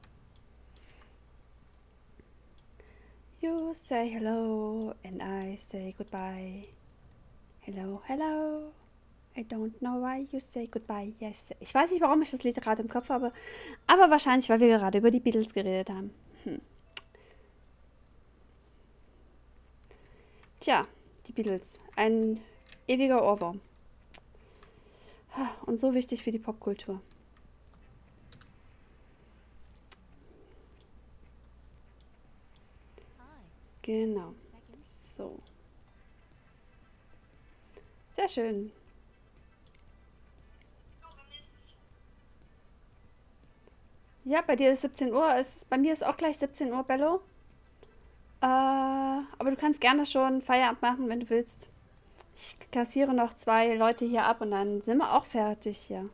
You say hello and I say goodbye. Hello, hello. I don't know why you say goodbye. Yes. Ich weiß nicht, warum ich das Lied gerade im Kopf habe, aber wahrscheinlich, weil wir gerade über die Beatles geredet haben. Hm. Tja, die Beatles. Ein ewiger Ohrwurm. Und so wichtig für die Popkultur. Genau. So. Sehr schön. Ja, bei dir ist siebzehn Uhr. Es, bei mir ist auch gleich siebzehn Uhr, Bello. Äh, aber du kannst gerne schon Feierabend machen, wenn du willst. Ich kassiere noch zwei Leute hier ab und dann sind wir auch fertig hier.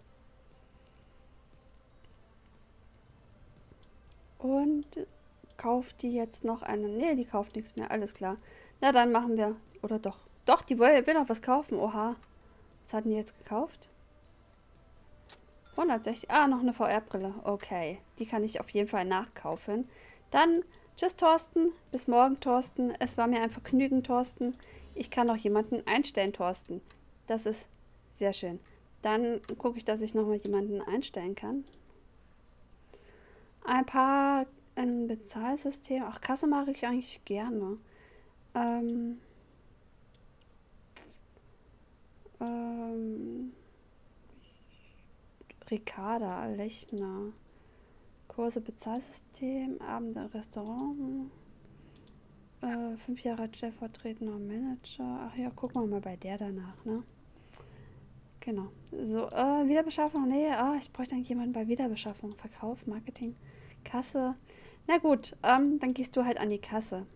Und kauft die jetzt noch eine? Ne, die kauft nichts mehr. Alles klar. Na, dann machen wir. Oder doch. Doch, die will, will noch was kaufen. Oha. Was hatten die jetzt gekauft? hundertsechzig. Ah, noch eine V R-Brille. Okay. Die kann ich auf jeden Fall nachkaufen. Dann, tschüss, Thorsten. Bis morgen, Thorsten. Es war mir ein Vergnügen, Thorsten. Ich kann auch jemanden einstellen, Thorsten. Das ist sehr schön. Dann gucke ich, dass ich nochmal jemanden einstellen kann. Ein paar ein Bezahlsystem. Ach, Kasse mache ich eigentlich gerne. Ähm, ähm, Ricarda, Lechner. Kurse, Bezahlsystem, Abende, Restaurant. Äh, fünf Jahre stellvertretender Manager. Ach ja, gucken wir mal bei der danach, ne? Genau. So, äh, Wiederbeschaffung. Nee, ah, ich bräuchte eigentlich jemanden bei Wiederbeschaffung. Verkauf, Marketing, Kasse. Na gut, ähm, dann gehst du halt an die Kasse.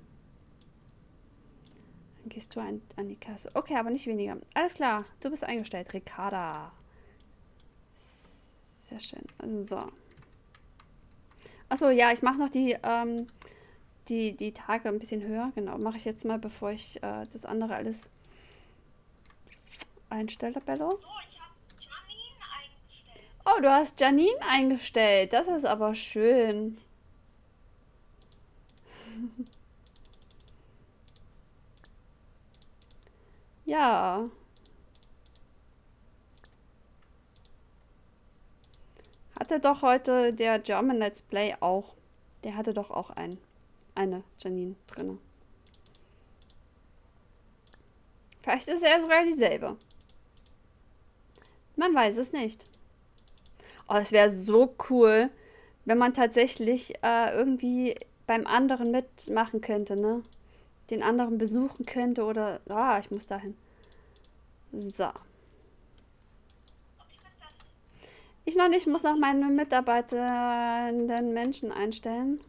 Dann gehst du an, an die Kasse. Okay, aber nicht weniger. Alles klar, du bist eingestellt. Ricarda. Sehr schön. Also so. Achso, ja, ich mache noch die, ähm, die, die Tage ein bisschen höher. Genau, mache ich jetzt mal, bevor ich äh, das andere alles einstelle, Bello. So, ich habe Janine eingestellt. Oh, du hast Janine eingestellt. Das ist aber schön. Ja. Hatte doch heute der German Let's Play auch. Der hatte doch auch ein, eine Janine drin. Vielleicht ist er sogar dieselbe. Man weiß es nicht. Oh, es wäre so cool, wenn man tatsächlich äh, irgendwie beim anderen mitmachen könnte, ne? Den anderen besuchen könnte oder... Ah, ich muss dahin. So. Ich noch nicht, muss noch meine mitarbeitenden Menschen einstellen.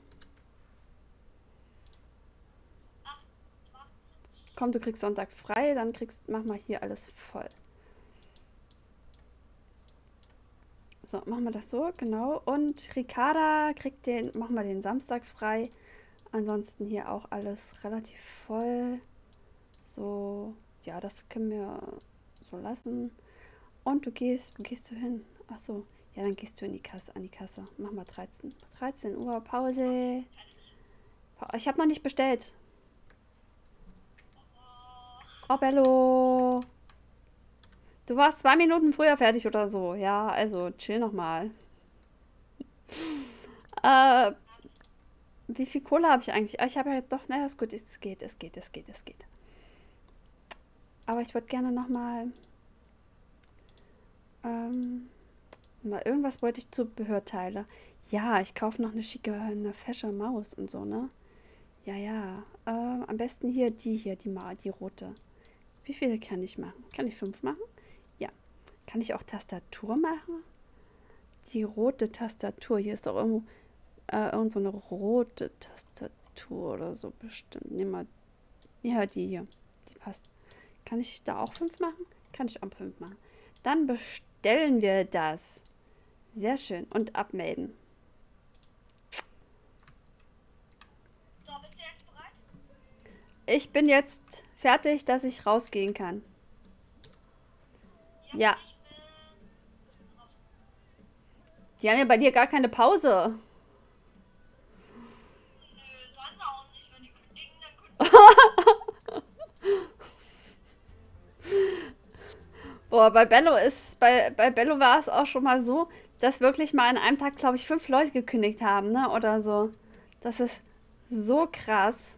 Komm, du kriegst Sonntag frei, dann kriegst, mach mal hier alles voll. So, machen wir das so, genau. Und Ricarda kriegt den, machen wir den Samstag frei. Ansonsten hier auch alles relativ voll. So, ja, das können wir so lassen. Und du gehst, wo gehst du hin? Ach so, ja, dann gehst du in die Kasse, an die Kasse. Mach mal dreizehn, dreizehn Uhr, Pause. Ich habe noch nicht bestellt. Oh, Bello. Du warst zwei Minuten früher fertig oder so. Ja, also chill nochmal. äh, wie viel Kohle habe ich eigentlich? Ah, ich habe ja doch, naja, ist gut, es geht, es geht, es geht, es geht. Aber ich würde gerne nochmal... Ähm, mal irgendwas wollte ich Zubehörteile. Ja, ich kaufe noch eine schicke, eine fesche Maus und so, ne? Ja, ja. Ähm, am besten hier die hier, die, die rote. Wie viele kann ich machen? Kann ich fünf machen? Ja. Kann ich auch Tastatur machen? Die rote Tastatur. Hier ist doch irgendwo äh, irgend so eine rote Tastatur oder so bestimmt. Nehmen wir. Ja, die hier. Die passt. Kann ich da auch fünf machen? Kann ich auch fünf machen. Dann bestellen wir das. Sehr schön. Und abmelden. So, bist du jetzt bereit? Ich bin jetzt fertig, dass ich rausgehen kann? Ja. Ich bin raus. Die haben ja bei dir gar keine Pause. Nö, sollen auch nicht. Wenn die kündigen, dann kündigen. Boah, bei Bello ist, bei, bei Bello war es auch schon mal so, dass wirklich mal an einem Tag, glaube ich, fünf Leute gekündigt haben, ne? Oder so. Das ist so krass.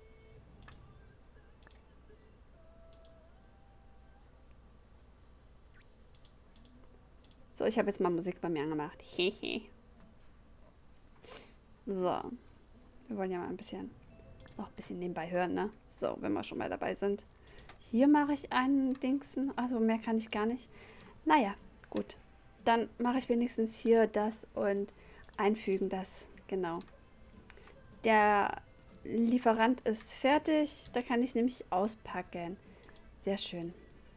So, ich habe jetzt mal Musik bei mir angemacht. Hehe. So. Wir wollen ja mal ein bisschen, noch ein bisschen nebenbei hören, ne? So, wenn wir schon mal dabei sind. Hier mache ich einen Dingsen. Also mehr kann ich gar nicht. Naja, gut. Dann mache ich wenigstens hier das und einfügen das. Genau. Der Lieferant ist fertig. Da kann ich es nämlich auspacken. Sehr schön.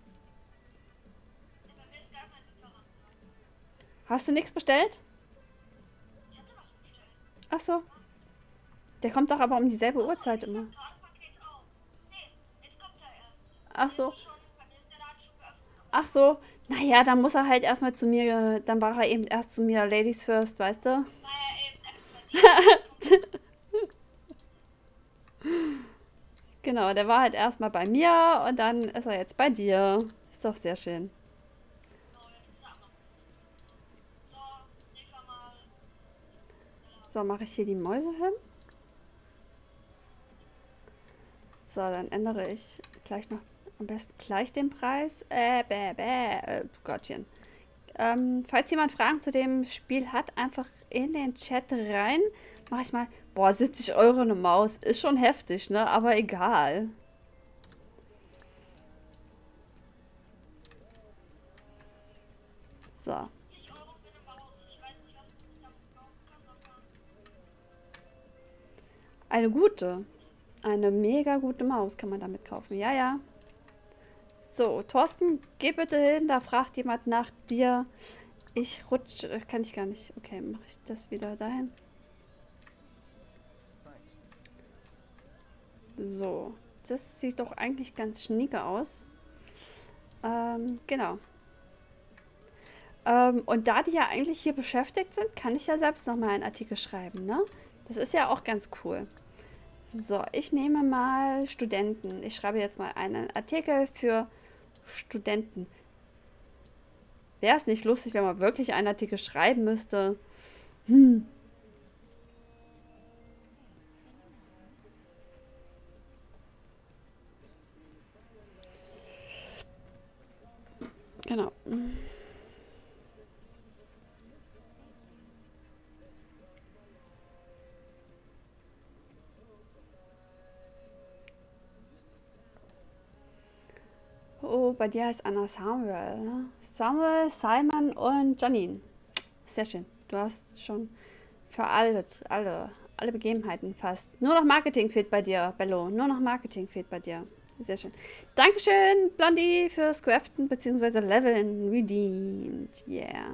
Bei mir ist gar kein Lieferant. Hast du nichts bestellt? Ich hatte was bestellt. Ach so. Der kommt doch aber um dieselbe Uhrzeit immer. Kartenpaket auch. Nee, jetzt kommt er erst. Ach so. Ist schon, bei mir ist der Laden schon geöffnet. Ach so. Naja, dann muss er halt erstmal zu mir. Dann war er eben erst zu mir Ladies First, weißt du? War ja eben extra. Genau, der war halt erstmal bei mir und dann ist er jetzt bei dir. Ist doch sehr schön. So, jetzt ist er aber. So, liefer mal. So, mache ich hier die Mäuse hin. So, dann ändere ich gleich noch am besten gleich den Preis. Äh, bäh, bäh, äh, Gottchen. Ähm, falls jemand Fragen zu dem Spiel hat, einfach in den Chat rein. Mache ich mal. Boah, siebzig Euro eine Maus. Ist schon heftig, ne? Aber egal. So. siebzig Euro für eine Maus. Ich weiß nicht, was ich damit kaufen kann, aber. Eine gute. Eine mega gute Maus kann man damit kaufen. Ja, ja. So, Thorsten, geh bitte hin. Da fragt jemand nach dir. Ich rutsche. äh, Kann ich gar nicht. Okay, mache ich das wieder dahin. So. Das sieht doch eigentlich ganz schnieke aus. Ähm, genau. Ähm, und da die ja eigentlich hier beschäftigt sind, kann ich ja selbst nochmal einen Artikel schreiben, ne? Das ist ja auch ganz cool. So, ich nehme mal Studenten. Ich schreibe jetzt mal einen Artikel für Studenten. Wäre es nicht lustig, wenn man wirklich einen Artikel schreiben müsste? Hm. Genau. Oh, bei dir heißt Anna Samuel, ne? Samuel, Simon und Janine. Sehr schön. Du hast schon für alle, alle, alle Begebenheiten fast. Nur noch Marketing fehlt bei dir, Bello. Nur noch Marketing fehlt bei dir. Sehr schön. Dankeschön, Blondie, fürs Craften bzw. Leveln redeemed. Yeah.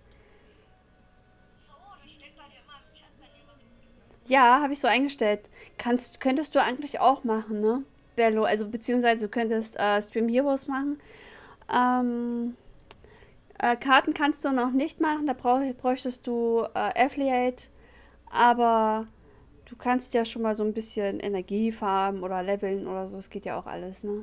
So, das steht bei dir immer im Chat, wenn jemand was gibt. Ja, habe ich so eingestellt. Kannst, könntest du eigentlich auch machen, ne? Bello, also beziehungsweise du könntest äh, Stream Heroes machen. Ähm, äh, Karten kannst du noch nicht machen, da brauch, bräuchtest du äh, Affiliate, aber du kannst ja schon mal so ein bisschen Energie farmen oder leveln oder so, es geht ja auch alles, ne?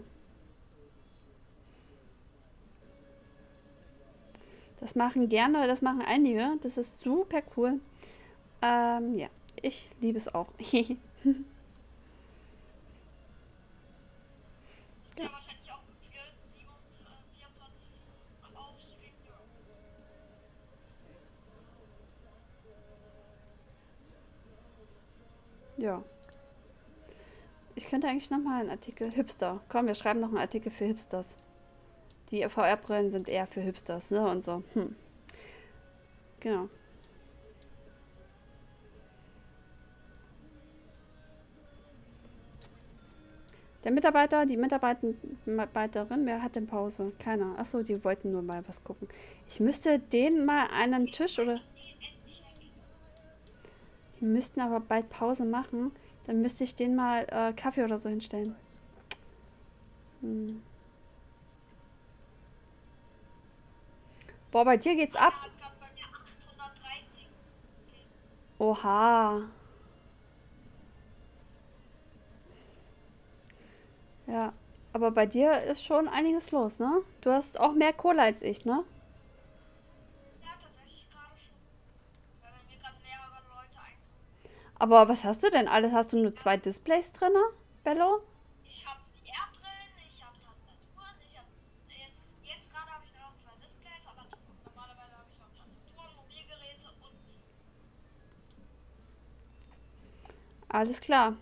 Das machen gerne, das machen einige, das ist super cool. Ähm, ja, ich liebe es auch. Ja, wahrscheinlich auch viel vierundzwanzig auf Stream Hero. Ja. Ich könnte eigentlich nochmal einen Artikel. Hipster. Komm, wir schreiben noch einen Artikel für Hipsters. Die V R-Brillen sind eher für Hipsters, ne? Und so. Hm. Genau. Der Mitarbeiter, die Mitarbeiter, Mitarbeiterin, wer hat denn Pause? Keiner. Achso, die wollten nur mal was gucken. Ich müsste denen mal einen Tisch oder. Die müssten aber bald Pause machen. Dann müsste ich denen mal äh, Kaffee oder so hinstellen. Hm. Boah, bei dir geht's ab. Er hat gerade bei mir achthundertdreizehn. Oha. Ja. Aber bei dir ist schon einiges los, ne? Du hast auch mehr Kohle als ich, ne? Ja, tatsächlich gerade schon. Weil bei mir gerade mehrere Leute ein. Aber was hast du denn alles? Hast du nur zwei Displays drinne, Bello? Ich habe V R-Brillen, ich habe Tastaturen, ich habe jetzt, jetzt gerade habe ich nur noch zwei Displays, aber normalerweise habe ich noch Tastaturen, Mobilgeräte und Alles klar.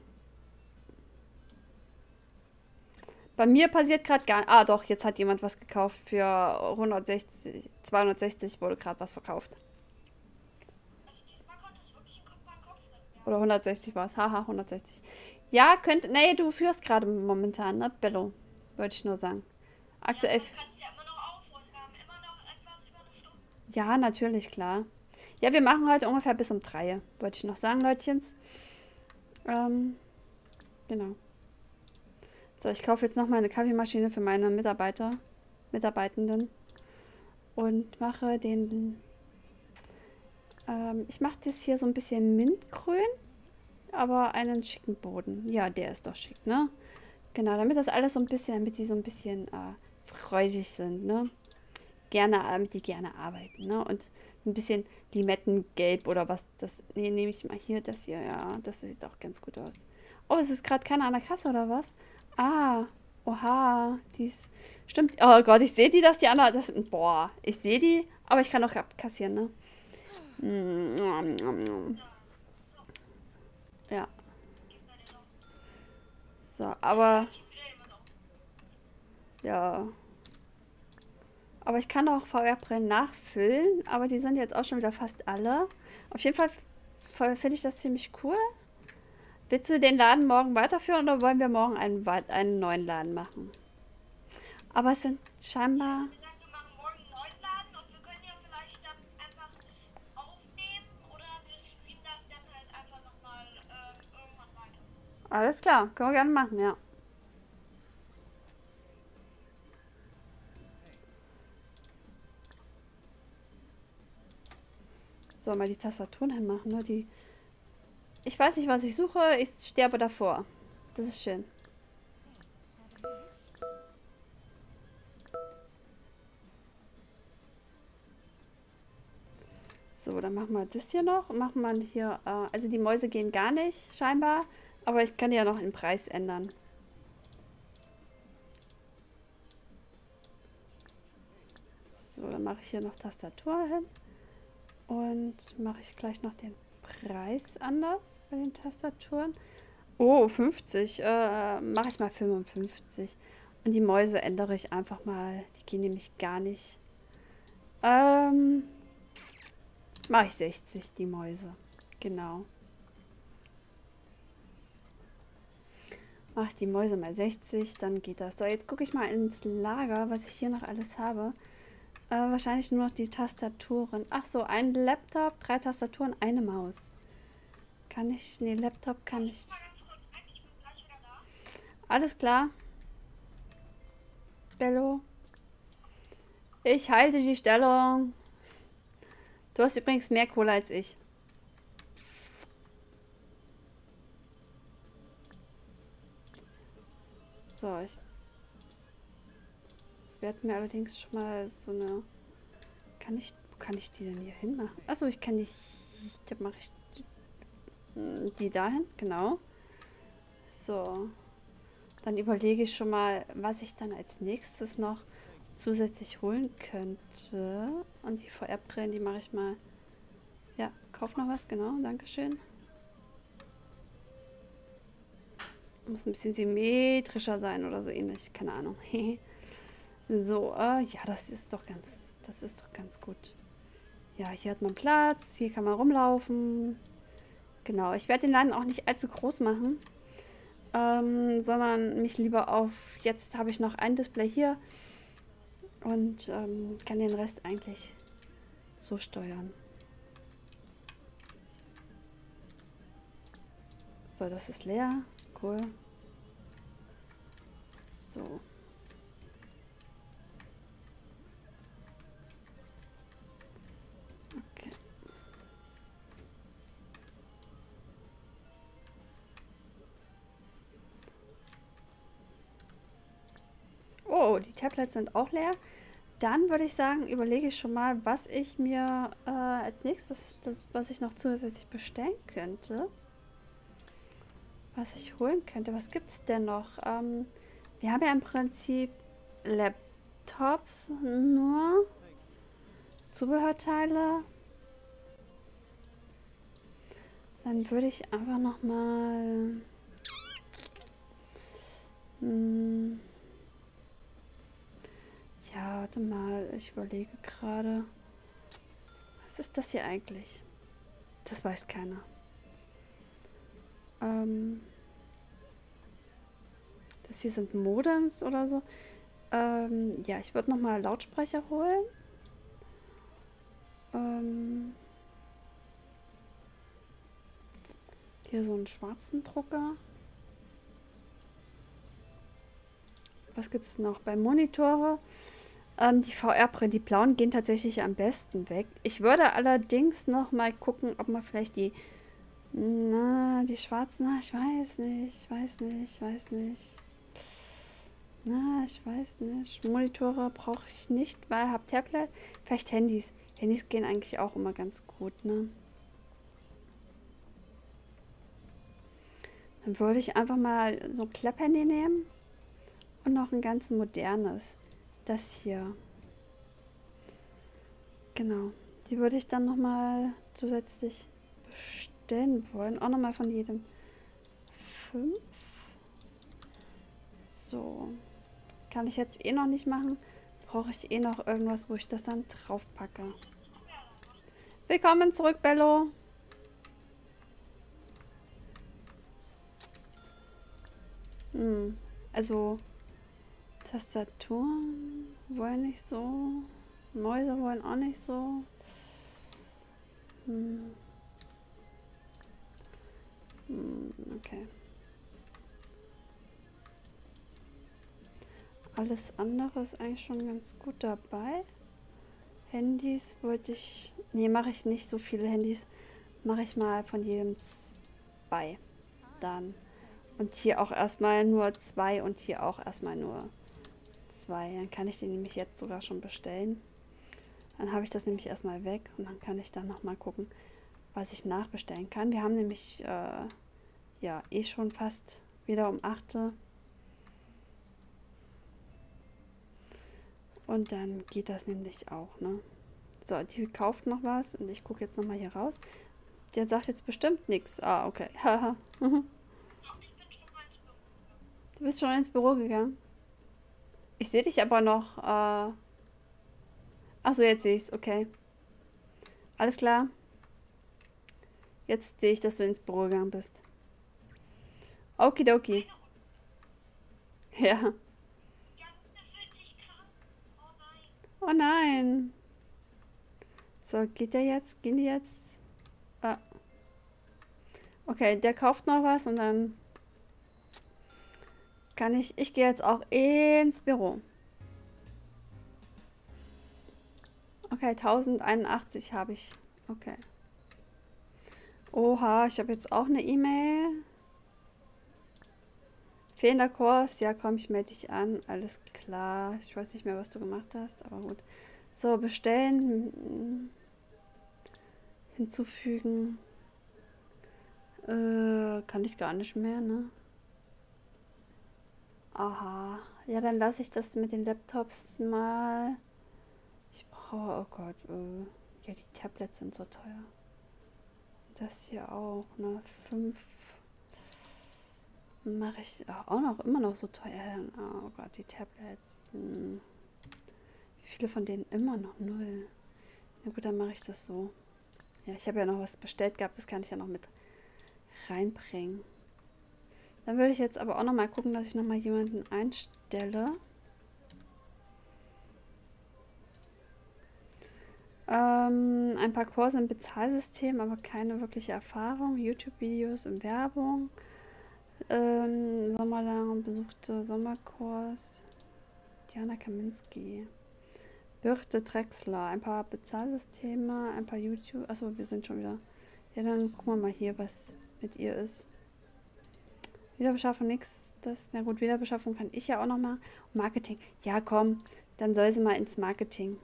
Bei mir passiert gerade gar... Ah, doch, jetzt hat jemand was gekauft für hundertsechzig, zweihundertsechzig wurde gerade was verkauft. also diesmal konnte es wirklich ein Kopf an Kopf rennen. Ja. Oder hundertsechzig war es. Haha, hundertsechzig. Ja, könnte... Nee, du führst gerade momentan, ne? Bello, wollte ich nur sagen. Ja, aber Aktuell... du kannst ja immer noch aufholen. Wir haben immer noch etwas über eine Stunde. Ja, natürlich, klar. Ja, wir machen heute ungefähr bis um drei. Wollte ich noch sagen, Leutchens. Ähm, genau. So, ich kaufe jetzt noch mal eine Kaffeemaschine für meine Mitarbeiter, Mitarbeitenden. Und mache den... Ähm, ich mache das hier so ein bisschen mintgrün, aber einen schicken Boden. Ja, der ist doch schick, ne? Genau, damit das alles so ein bisschen, damit die so ein bisschen äh, freudig sind, ne? Gerne, damit die gerne arbeiten, ne? Und so ein bisschen Limettengelb oder was, das, nee, nehme ich mal hier, das hier, ja, das sieht auch ganz gut aus. Oh, es ist gerade keiner an der Kasse, oder was? Ah, oha, die ist, stimmt, oh Gott, ich sehe die, dass die andere, das, boah, ich sehe die, aber ich kann auch abkassieren, ne? Mm, ja, Gib mir den noch. so, aber, Ich will immer noch. ja, aber ich kann auch V R-Brillen nachfüllen, aber die sind jetzt auch schon wieder fast alle. Auf jeden Fall f- finde ich das ziemlich cool. Willst du den Laden morgen weiterführen oder wollen wir morgen einen, wei- einen neuen Laden machen? Aber es sind scheinbar... Wir sagen, wir machen morgen einen neuen Laden und wir können ja vielleicht dann einfach aufnehmen oder wir streamen das dann halt einfach nochmal ähm, irgendwann weiter. Alles klar, können wir gerne machen, ja. So, mal die Tastaturen hinmachen, ne? Die... Ich weiß nicht, was ich suche, ich sterbe davor. Das ist schön. So, dann machen wir das hier noch. Machen wir hier, äh, also die Mäuse gehen gar nicht, scheinbar. Aber ich kann ja noch den Preis ändern. So, dann mache ich hier noch Tastatur hin. Und mache ich gleich noch den Preis anders bei den Tastaturen. Oh, fünfzig. Äh, mache ich mal fünfundfünfzig. Und die Mäuse ändere ich einfach mal. Die gehen nämlich gar nicht. Ähm, mache ich sechzig, die Mäuse. Genau. Mache ich die Mäuse mal sechzig, dann geht das. So, jetzt gucke ich mal ins Lager, was ich hier noch alles habe. Äh, wahrscheinlich nur noch die Tastaturen. Ach so, ein Laptop, drei Tastaturen, eine Maus. Kann ich... Nee, Laptop kann ich... Mal ganz kurz weg, ich bin gleich wieder da. Alles klar. Bello. Ich halte die Stellung. Du hast übrigens mehr Kohle als ich. So, ich werde mir allerdings schon mal so eine... Kann ich... Wo kann ich die denn hier hinmachen? Achso, ich kann die... Da mache ich die dahin, genau. So. Dann überlege ich schon mal, was ich dann als nächstes noch zusätzlich holen könnte. Und die V R-Brillen, die mache ich mal... Ja, kauf noch was, genau, dankeschön. Muss ein bisschen symmetrischer sein oder so ähnlich, keine Ahnung. So, äh, ja, das ist doch ganz, das ist doch ganz gut. Ja, hier hat man Platz, hier kann man rumlaufen. Genau, ich werde den Laden auch nicht allzu groß machen, ähm, sondern mich lieber auf, jetzt habe ich noch ein Display hier und ähm, kann den Rest eigentlich so steuern. So, das ist leer. Cool. So. die Tablets sind auch leer. Dann würde ich sagen, überlege ich schon mal, was ich mir äh, als nächstes, das, was ich noch zusätzlich bestellen könnte. Was ich holen könnte. Was gibt es denn noch? Ähm, wir haben ja im Prinzip Laptops, nur Zubehörteile. Dann würde ich einfach noch mal... Hm, ja, warte mal. Ich überlege gerade. Was ist das hier eigentlich? Das weiß keiner. Ähm, das hier sind Modems oder so. Ähm, ja, ich würde noch mal Lautsprecher holen. Ähm, hier so einen schwarzen Drucker. Was gibt es noch? Bei Monitore. Ähm, die V R-Brillen, die blauen gehen tatsächlich am besten weg. Ich würde allerdings noch mal gucken, ob man vielleicht die... Na, die schwarzen... Na, ich weiß nicht. Ich weiß nicht. Ich weiß nicht. Na, ich weiß nicht. Monitore brauche ich nicht, weil ich habe Tablet. Vielleicht Handys. Handys gehen eigentlich auch immer ganz gut, ne? Dann würde ich einfach mal so ein Klapphandy nehmen. Und noch ein ganz modernes. Das hier. Genau. Die würde ich dann nochmal zusätzlich bestellen wollen. Auch nochmal von jedem fünf. So. Kann ich jetzt eh noch nicht machen. Brauche ich eh noch irgendwas, wo ich das dann drauf packe. Willkommen zurück, Bello. Hm. Also... Tastaturen wollen nicht so. Mäuse wollen auch nicht so. Hm. Hm, okay. Alles andere ist eigentlich schon ganz gut dabei. Handys wollte ich... Nee, mache ich nicht so viele Handys. Mache ich mal von jedem zwei. Dann. Und hier auch erstmal nur zwei und hier auch erstmal nur zwei. Dann kann ich die nämlich jetzt sogar schon bestellen. Dann habe ich das nämlich erstmal weg und dann kann ich dann nochmal gucken, was ich nachbestellen kann. Wir haben nämlich äh, ja eh schon fast wieder um acht. Und dann geht das nämlich auch, ne? So, die kauft noch was und ich gucke jetzt nochmal hier raus. Der sagt jetzt bestimmt nichts. Ah, okay. Haha. Du bist schon ins Büro gegangen? Ich sehe dich aber noch. Äh Achso, jetzt sehe ich es. Okay. Alles klar. Jetzt sehe ich, dass du ins Büro gegangen bist. Okidoki. Ja. Oh nein. So, geht der jetzt? Gehen die jetzt? Ah. Okay, der kauft noch was und dann kann ich... Ich gehe jetzt auch ins Büro. Okay, tausendeinundachtzig habe ich. Okay. Oha, ich habe jetzt auch eine E-Mail. Fehlender Kurs. Ja, komm, ich melde dich an. Alles klar. Ich weiß nicht mehr, was du gemacht hast, aber gut. So, bestellen. Hinzufügen. Äh, kann ich gar nicht mehr, ne? Aha. Ja, dann lasse ich das mit den Laptops mal. Ich brauche, oh Gott, äh, ja, die Tablets sind so teuer. Das hier auch, ne? Fünf mache ich auch noch, immer noch so teuer. Oh Gott, die Tablets. Hm. Wie viele von denen? Immer noch null. Na gut, dann mache ich das so. Ja, ich habe ja noch was bestellt gehabt, das kann ich ja noch mit reinbringen. Dann würde ich jetzt aber auch noch mal gucken, dass ich noch mal jemanden einstelle. Ähm, ein paar Kurse im Bezahlsystem, aber keine wirkliche Erfahrung. YouTube-Videos und Werbung. Ähm, sommerlang besuchte Sommerkurs. Diana Kaminski. Birte Drechsler. Ein paar Bezahlsysteme, ein paar YouTube. Achso, wir sind schon wieder. Ja, dann gucken wir mal hier, was mit ihr ist. Wiederbeschaffung nix. Das, na gut, Wiederbeschaffung kann ich ja auch noch mal. Marketing. Ja, komm. Dann soll sie mal ins Marketing.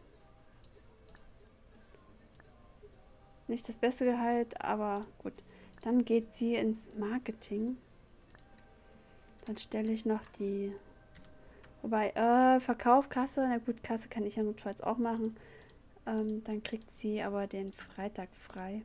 Nicht das beste Gehalt, aber gut. Dann geht sie ins Marketing. Dann stelle ich noch die... Wobei, äh, Verkauf, Kasse. Na gut, Kasse kann ich ja notfalls auch machen. Ähm, dann kriegt sie aber den Freitag frei.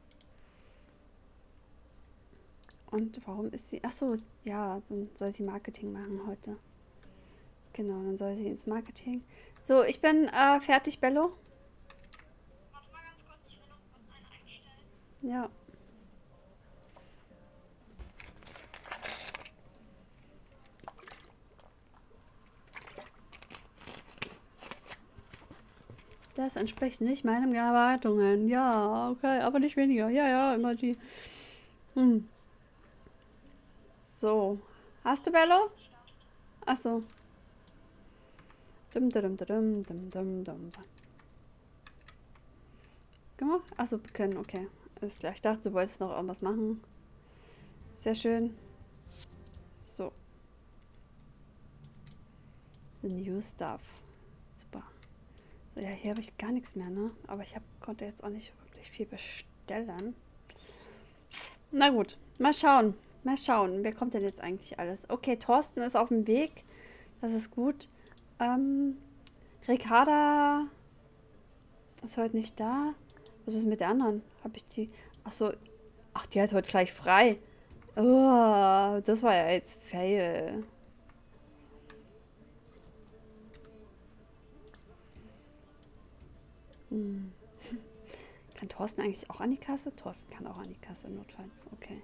Und warum ist sie... Ach so, ja, dann soll sie Marketing machen heute. Genau, dann soll sie ins Marketing. So, ich bin äh, fertig, Bello. Warte mal ganz kurz, ich will noch was einen einstellen. Ja. Das entspricht nicht meinen Erwartungen. Ja, okay, aber nicht weniger. Ja, ja, immer die. Hm. So. Hast du Bello? Achso. Dum, dum, dum, dum, dum, dum. Gemacht? Achso, können, okay. Alles klar. Ich dachte, du wolltest noch irgendwas machen. Sehr schön. So. The new stuff. Super. So, ja, hier habe ich gar nichts mehr, ne? Aber ich hab, konnte jetzt auch nicht wirklich viel bestellen. Na gut, mal schauen. Mal schauen. Wer kommt denn jetzt eigentlich alles? Okay, Thorsten ist auf dem Weg. Das ist gut. Ähm, Ricarda ist heute nicht da. Was ist mit der anderen? Habe ich die... Achso. Ach, die hat heute gleich frei. Oh, das war ja jetzt fail. Hm. Kann Thorsten eigentlich auch an die Kasse? Thorsten kann auch an die Kasse, notfalls. Okay.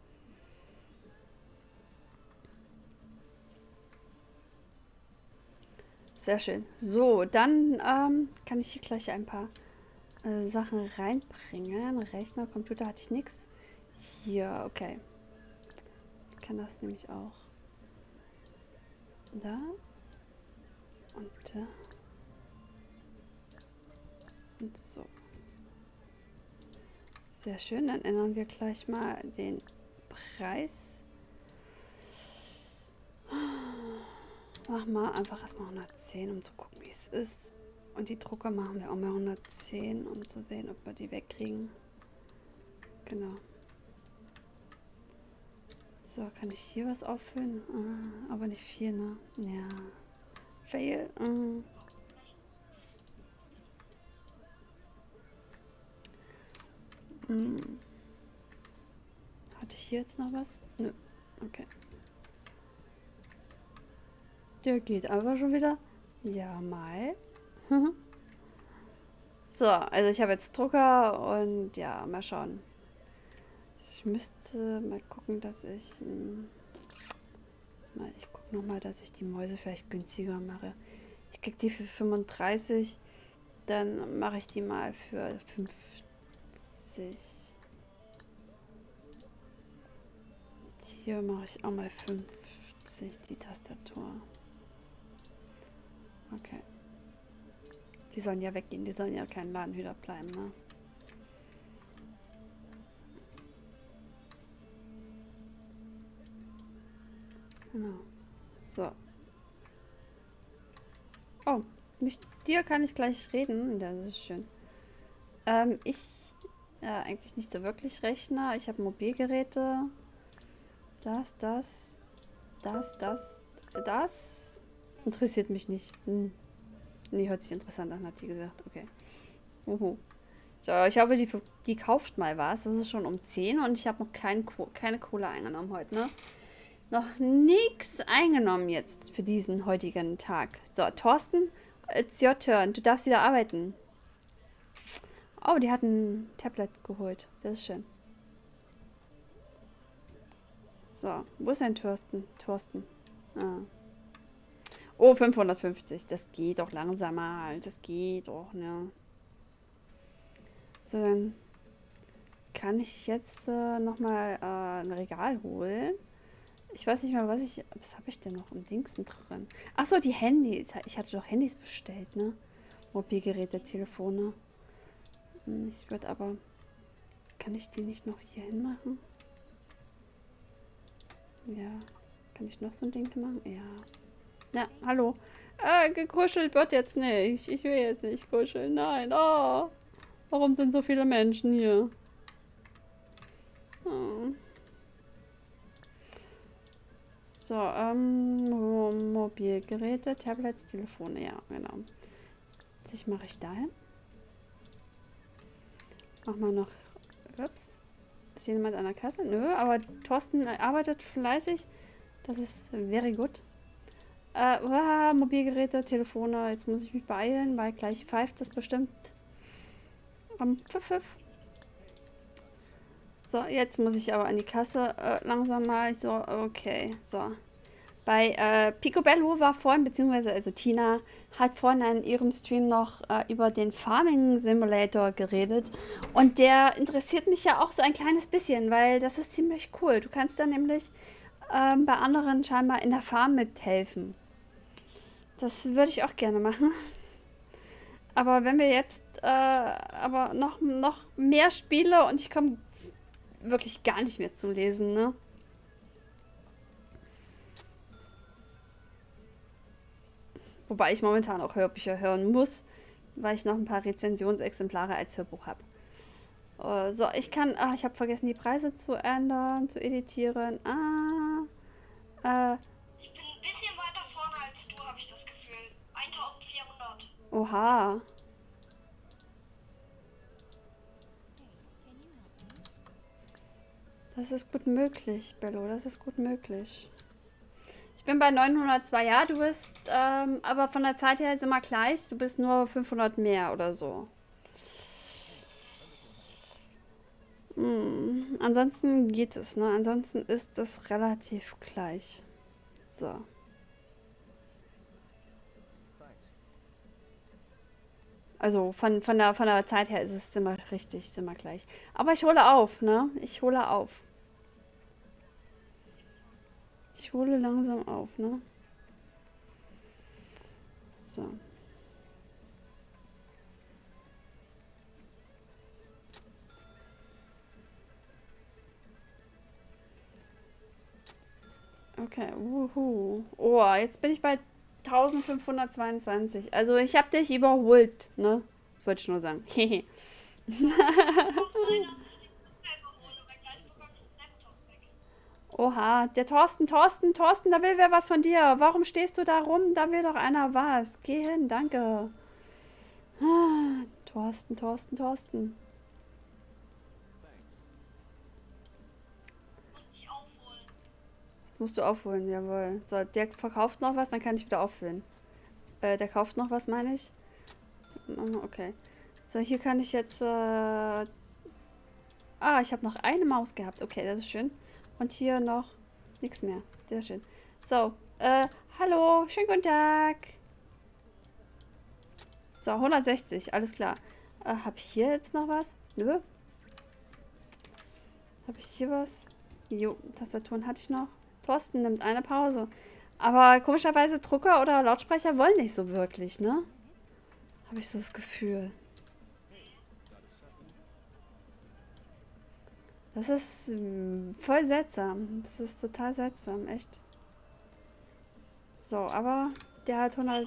Sehr schön. So, dann ähm, kann ich hier gleich ein paar äh, Sachen reinbringen. Rechner, Computer hatte ich nichts. Hier, okay. Ich kann das nämlich auch. Da. Und da. Und so. Sehr schön, dann ändern wir gleich mal den Preis. Machen wir einfach erstmal hundertzehn, um zu gucken, wie es ist. Und die Drucker machen wir auch mal hundertzehn, um zu sehen, ob wir die wegkriegen. Genau. So, kann ich hier was auffüllen? Ah, aber nicht viel, ne? Ja. Fail. Mm. Hm. Hatte ich hier jetzt noch was? Nö. Okay. Der geht einfach schon wieder. Ja, mal. So, also ich habe jetzt Drucker und ja, mal schauen. Ich müsste mal gucken, dass ich... Mh, mal, ich gucke nochmal, dass ich die Mäuse vielleicht günstiger mache. Ich krieg die für fünfunddreißig. Dann mache ich die mal für fünfzig. Hier mache ich auch mal fünfzig die Tastatur. Okay. Die sollen ja weggehen, die sollen ja kein Ladenhüter bleiben, ne? Genau. So. Oh, mit dir kann ich gleich reden. Das ist schön. Ähm, ich äh, eigentlich nicht so wirklich Rechner. Ich habe Mobilgeräte. Das, das, das, das, das. Interessiert mich nicht. Hm. Nee, hört sich interessant an, hat die gesagt. Okay. Uhu. So, ich hoffe, die, die kauft mal was. Das ist schon um zehn und ich habe noch kein, keine Kohle eingenommen heute, ne? Noch nichts eingenommen jetzt für diesen heutigen Tag. So, Thorsten, it's your turn. Du darfst wieder arbeiten. Oh, die hat ein Tablet geholt. Das ist schön. So, wo ist denn Thorsten? Thorsten. Ah. Oh, fünfhundertfünfzig. Das geht doch langsamer. Das geht doch, ne? So, dann kann ich jetzt äh, nochmal äh, ein Regal holen. Ich weiß nicht mehr, was ich... Was habe ich denn noch im Dingsen drin? Achso, die Handys. Ich hatte doch Handys bestellt, ne? Mobilgeräte, Telefone. Ich würde aber... Kann ich die nicht noch hier hin machen? Ja. Kann ich noch so ein Ding machen? Ja. Ja, hallo. Äh, gekuschelt wird jetzt nicht. Ich will jetzt nicht kuscheln. Nein. Oh. Warum sind so viele Menschen hier? Oh. So, ähm, Mo Mobilgeräte, Tablets, Telefone, ja, genau. Jetzt mache ich dahin. Mach mal noch. Ups. Ist hier jemand an der Kasse? Nö, aber Thorsten arbeitet fleißig. Das ist very good. Äh, uah, Mobilgeräte, Telefone. Jetzt muss ich mich beeilen, weil gleich pfeift das bestimmt. Am Pfiff, Pfiff. So, jetzt muss ich aber an die Kasse äh, langsam mal. So, okay, so. Bei äh, Picobello war vorhin, beziehungsweise also Tina hat vorhin in ihrem Stream noch äh, über den Farming Simulator geredet. Und der interessiert mich ja auch so ein kleines bisschen, weil das ist ziemlich cool. Du kannst dann nämlich ähm, bei anderen scheinbar in der Farm mithelfen. Das würde ich auch gerne machen. Aber wenn wir jetzt äh, aber noch, noch mehr Spiele und ich komme wirklich gar nicht mehr zum Lesen, ne? Wobei ich momentan auch Hörbücher hören muss, weil ich noch ein paar Rezensionsexemplare als Hörbuch habe. Uh, so, ich kann... Ah, ich habe vergessen, die Preise zu ändern, zu editieren. Ah. Äh. Ich bin ein bisschen weiter vorne als du, habe ich das Gefühl. eintausendvierhundert. Oha. Das ist gut möglich, Bello. Das ist gut möglich. Ich bin bei neunhundertzwei, ja, du bist, ähm, aber von der Zeit her ist immer gleich. Du bist nur fünfhundert mehr oder so. Hm. Ansonsten geht es, ne? Ansonsten ist es relativ gleich. So. Also von, von, der, von der Zeit her ist es immer richtig, ist immer gleich. Aber ich hole auf, ne? Ich hole auf. Ich hole langsam auf, ne? So. Okay, wuhu. Oh, jetzt bin ich bei eintausendfünfhundertzweiundzwanzig. Also ich habe dich überholt, ne? Wollte ich nur sagen. Hehe. Oha, der Thorsten, Thorsten, Thorsten, da will wer was von dir. Warum stehst du da rum? Da will doch einer was. Geh hin, danke. Ah, Thorsten, Thorsten, Thorsten. Das musst du aufholen, jawohl. So, der verkauft noch was, dann kann ich wieder auffüllen. Äh, der kauft noch was, meine ich. Okay. So, hier kann ich jetzt... Äh ah, ich habe noch eine Maus gehabt. Okay, das ist schön. Und hier noch nichts mehr. Sehr schön. So, äh, hallo, schönen guten Tag. So, hundertsechzig, alles klar. Äh, habe ich hier jetzt noch was? Nö. Habe ich hier was? Jo, Tastaturen hatte ich noch. Thorsten nimmt eine Pause. Aber komischerweise Drucker oder Lautsprecher wollen nicht so wirklich, ne? Habe ich so das Gefühl. Das ist mh, voll seltsam. Das ist total seltsam, echt. So, aber der hat hundert...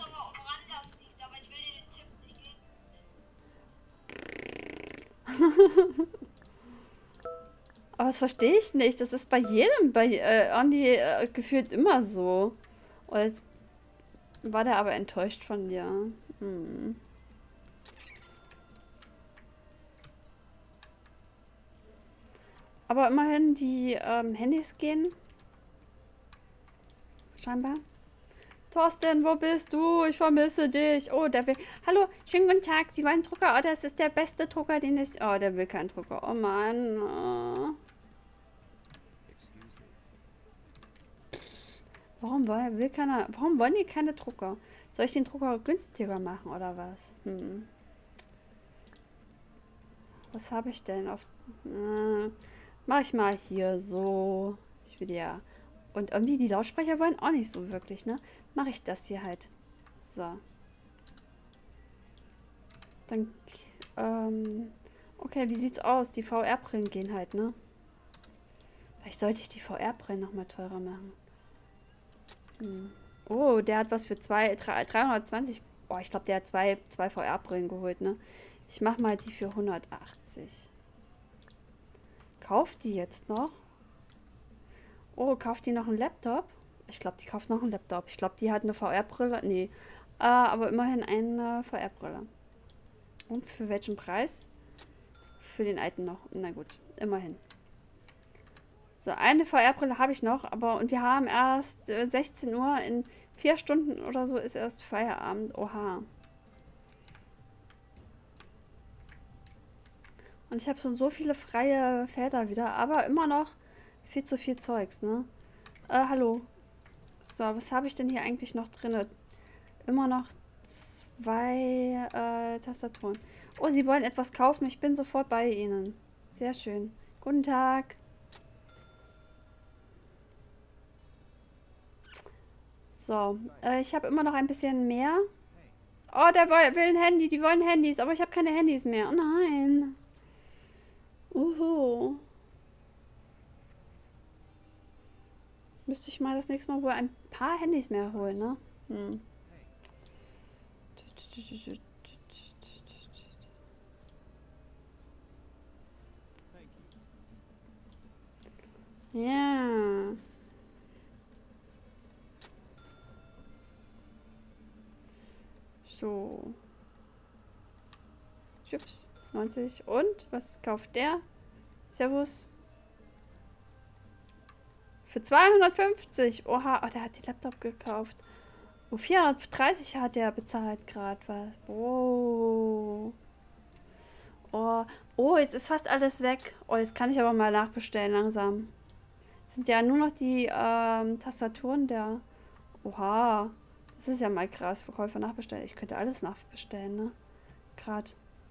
Aber das verstehe ich nicht. Das ist bei jedem, bei äh, Andi äh, gefühlt immer so. Und jetzt war der aber enttäuscht von dir. Hm. Aber immerhin, die ähm, Handys gehen. Scheinbar. Thorsten, wo bist du? Ich vermisse dich. Oh, der will... Hallo, schönen guten Tag. Sie wollen einen Drucker? Oh, das ist der beste Drucker, den ich... Oh, der will keinen Drucker. Oh, Mann. Oh. Warum will, will keiner... Warum wollen die keine Drucker? Soll ich den Drucker günstiger machen, oder was? Hm. Was habe ich denn auf... Äh, mach ich mal hier so. Ich will ja... Und irgendwie die Lautsprecher wollen auch nicht so wirklich, ne? Mache ich das hier halt. So. Dann, ähm... Okay, wie sieht's aus? Die V R-Brillen gehen halt, ne? Vielleicht sollte ich die V R-Brillen nochmal teurer machen. Hm. Oh, der hat was für zwei, dreihundertzwanzig. Oh, ich glaube, der hat zwei, zwei V R-Brillen geholt, ne? Ich mach mal die für hundertachtzig. Kauft die jetzt noch? Oh, kauft die noch einen Laptop? Ich glaube, die kauft noch einen Laptop. Ich glaube, die hat eine V R-Brille. Nee. Äh, aber immerhin eine V R-Brille. Und für welchen Preis? Für den alten noch. Na gut, immerhin. So, eine V R-Brille habe ich noch, aber und wir haben erst äh, sechzehn Uhr, in vier Stunden oder so ist erst Feierabend. Oha. Und ich habe schon so viele freie Felder wieder, aber immer noch viel zu viel Zeugs, ne? Äh, hallo. So, was habe ich denn hier eigentlich noch drin? Immer noch zwei äh, Tastaturen. Oh, Sie wollen etwas kaufen? Ich bin sofort bei Ihnen. Sehr schön. Guten Tag. So, äh, ich habe immer noch ein bisschen mehr. Oh, der will ein Handy. Die wollen Handys, aber ich habe keine Handys mehr. Oh nein. Uhu. Müsste ich mal das nächste Mal wohl ein paar Handys mehr holen, ne? Hm. Ja. So. Chips. neunzig. Und? Was kauft der? Servus. Für zweihundertfünfzig. Oha. Oh, der hat die Laptop gekauft. Oh, vierhundertdreißig hat der bezahlt gerade. Was? Oh. Oh. Oh, jetzt ist fast alles weg. Oh, jetzt kann ich aber mal nachbestellen langsam. Jetzt sind ja nur noch die ähm, Tastaturen der... Oha. Das ist ja mal krass. Verkäufer nachbestellen. Ich könnte alles nachbestellen, ne? Gerade.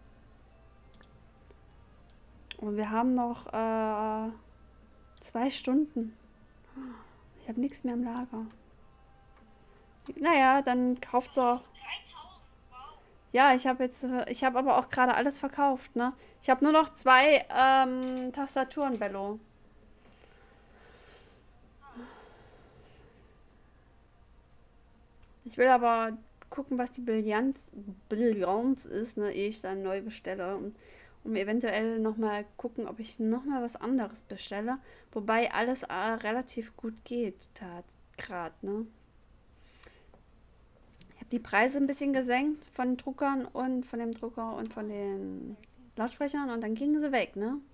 Und wir haben noch äh, zwei Stunden. Ich habe nichts mehr im Lager. Naja, dann kauft's auch. Ja, ich habe jetzt, ich habe aber auch gerade alles verkauft, ne? Ich habe nur noch zwei ähm, Tastaturen, Bello. Ich will aber gucken, was die Brillanz, Brillanz ist, ne, ehe ich dann neu bestelle. Und um eventuell nochmal gucken, ob ich nochmal was anderes bestelle. Wobei alles äh, relativ gut geht, gerade, ne? Ich habe die Preise ein bisschen gesenkt von den Druckern und von dem Drucker und von den Lautsprechern und dann gingen sie weg, ne?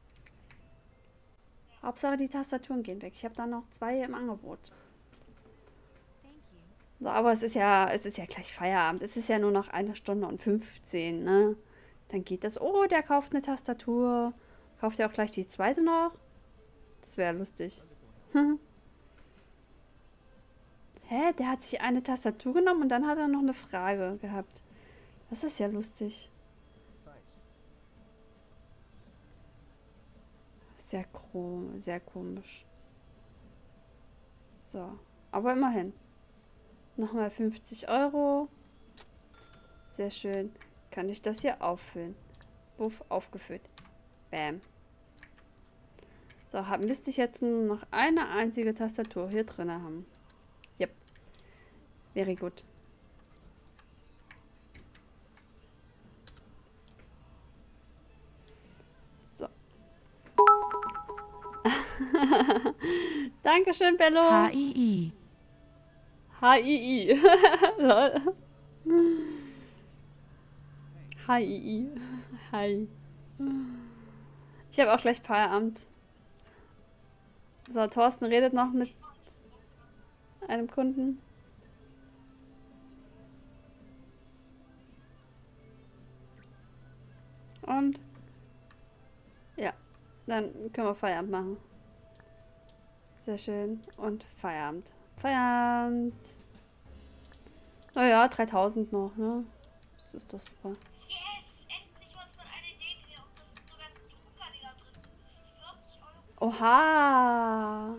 Hauptsache die Tastaturen gehen weg. Ich habe da noch zwei im Angebot. So, aber es ist ja, es ist ja gleich Feierabend. Es ist ja nur noch eine Stunde und fünfzehn, ne? Dann geht das. Oh, der kauft eine Tastatur. Kauft er auch gleich die zweite noch? Das wäre lustig. Hä? Der hat sich eine Tastatur genommen und dann hat er noch eine Frage gehabt. Das ist ja lustig. Sehr krumm, sehr komisch. So, aber immerhin. Nochmal fünfzig Euro. Sehr schön. Kann ich das hier auffüllen? Buff, aufgefüllt. Bam. So, hab, müsste ich jetzt nur noch eine einzige Tastatur hier drin haben. Yep. Very gut. So. Dankeschön, Bello. H I I. H I I. Lol. H I I. Hi. Ich habe auch gleich Feierabend. So, Thorsten redet noch mit einem Kunden. Und ja, dann können wir Feierabend machen. Sehr schön. Und Feierabend. Feierabend. Naja, dreitausend noch, ne? Das ist doch super. Yes, endlich was von einer Idee. Und das sind sogar Drucker, die da drin sind. vierzig Euro. Oha!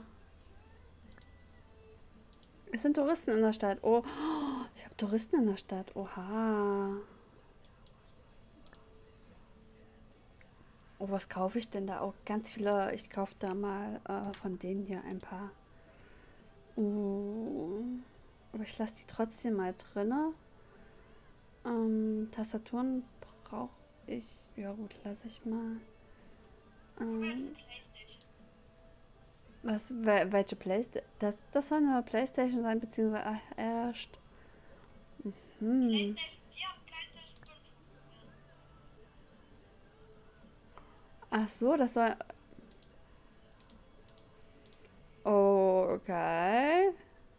Es sind Touristen in der Stadt. Oh, ich habe Touristen in der Stadt. Oha. Oh, was kaufe ich denn da auch? Ganz viele. Ich kaufe da mal äh, von denen hier ein paar. Uh, aber ich lasse die trotzdem mal drinne. Ähm, Tastaturen brauche ich. Ja gut, lasse ich mal. Ähm, was, wel- welche Playstation? Das, das soll eine Playstation sein, beziehungsweise ach, erst. Hm. PlayStation vier und PlayStation fünf. Ach so, das soll. Okay.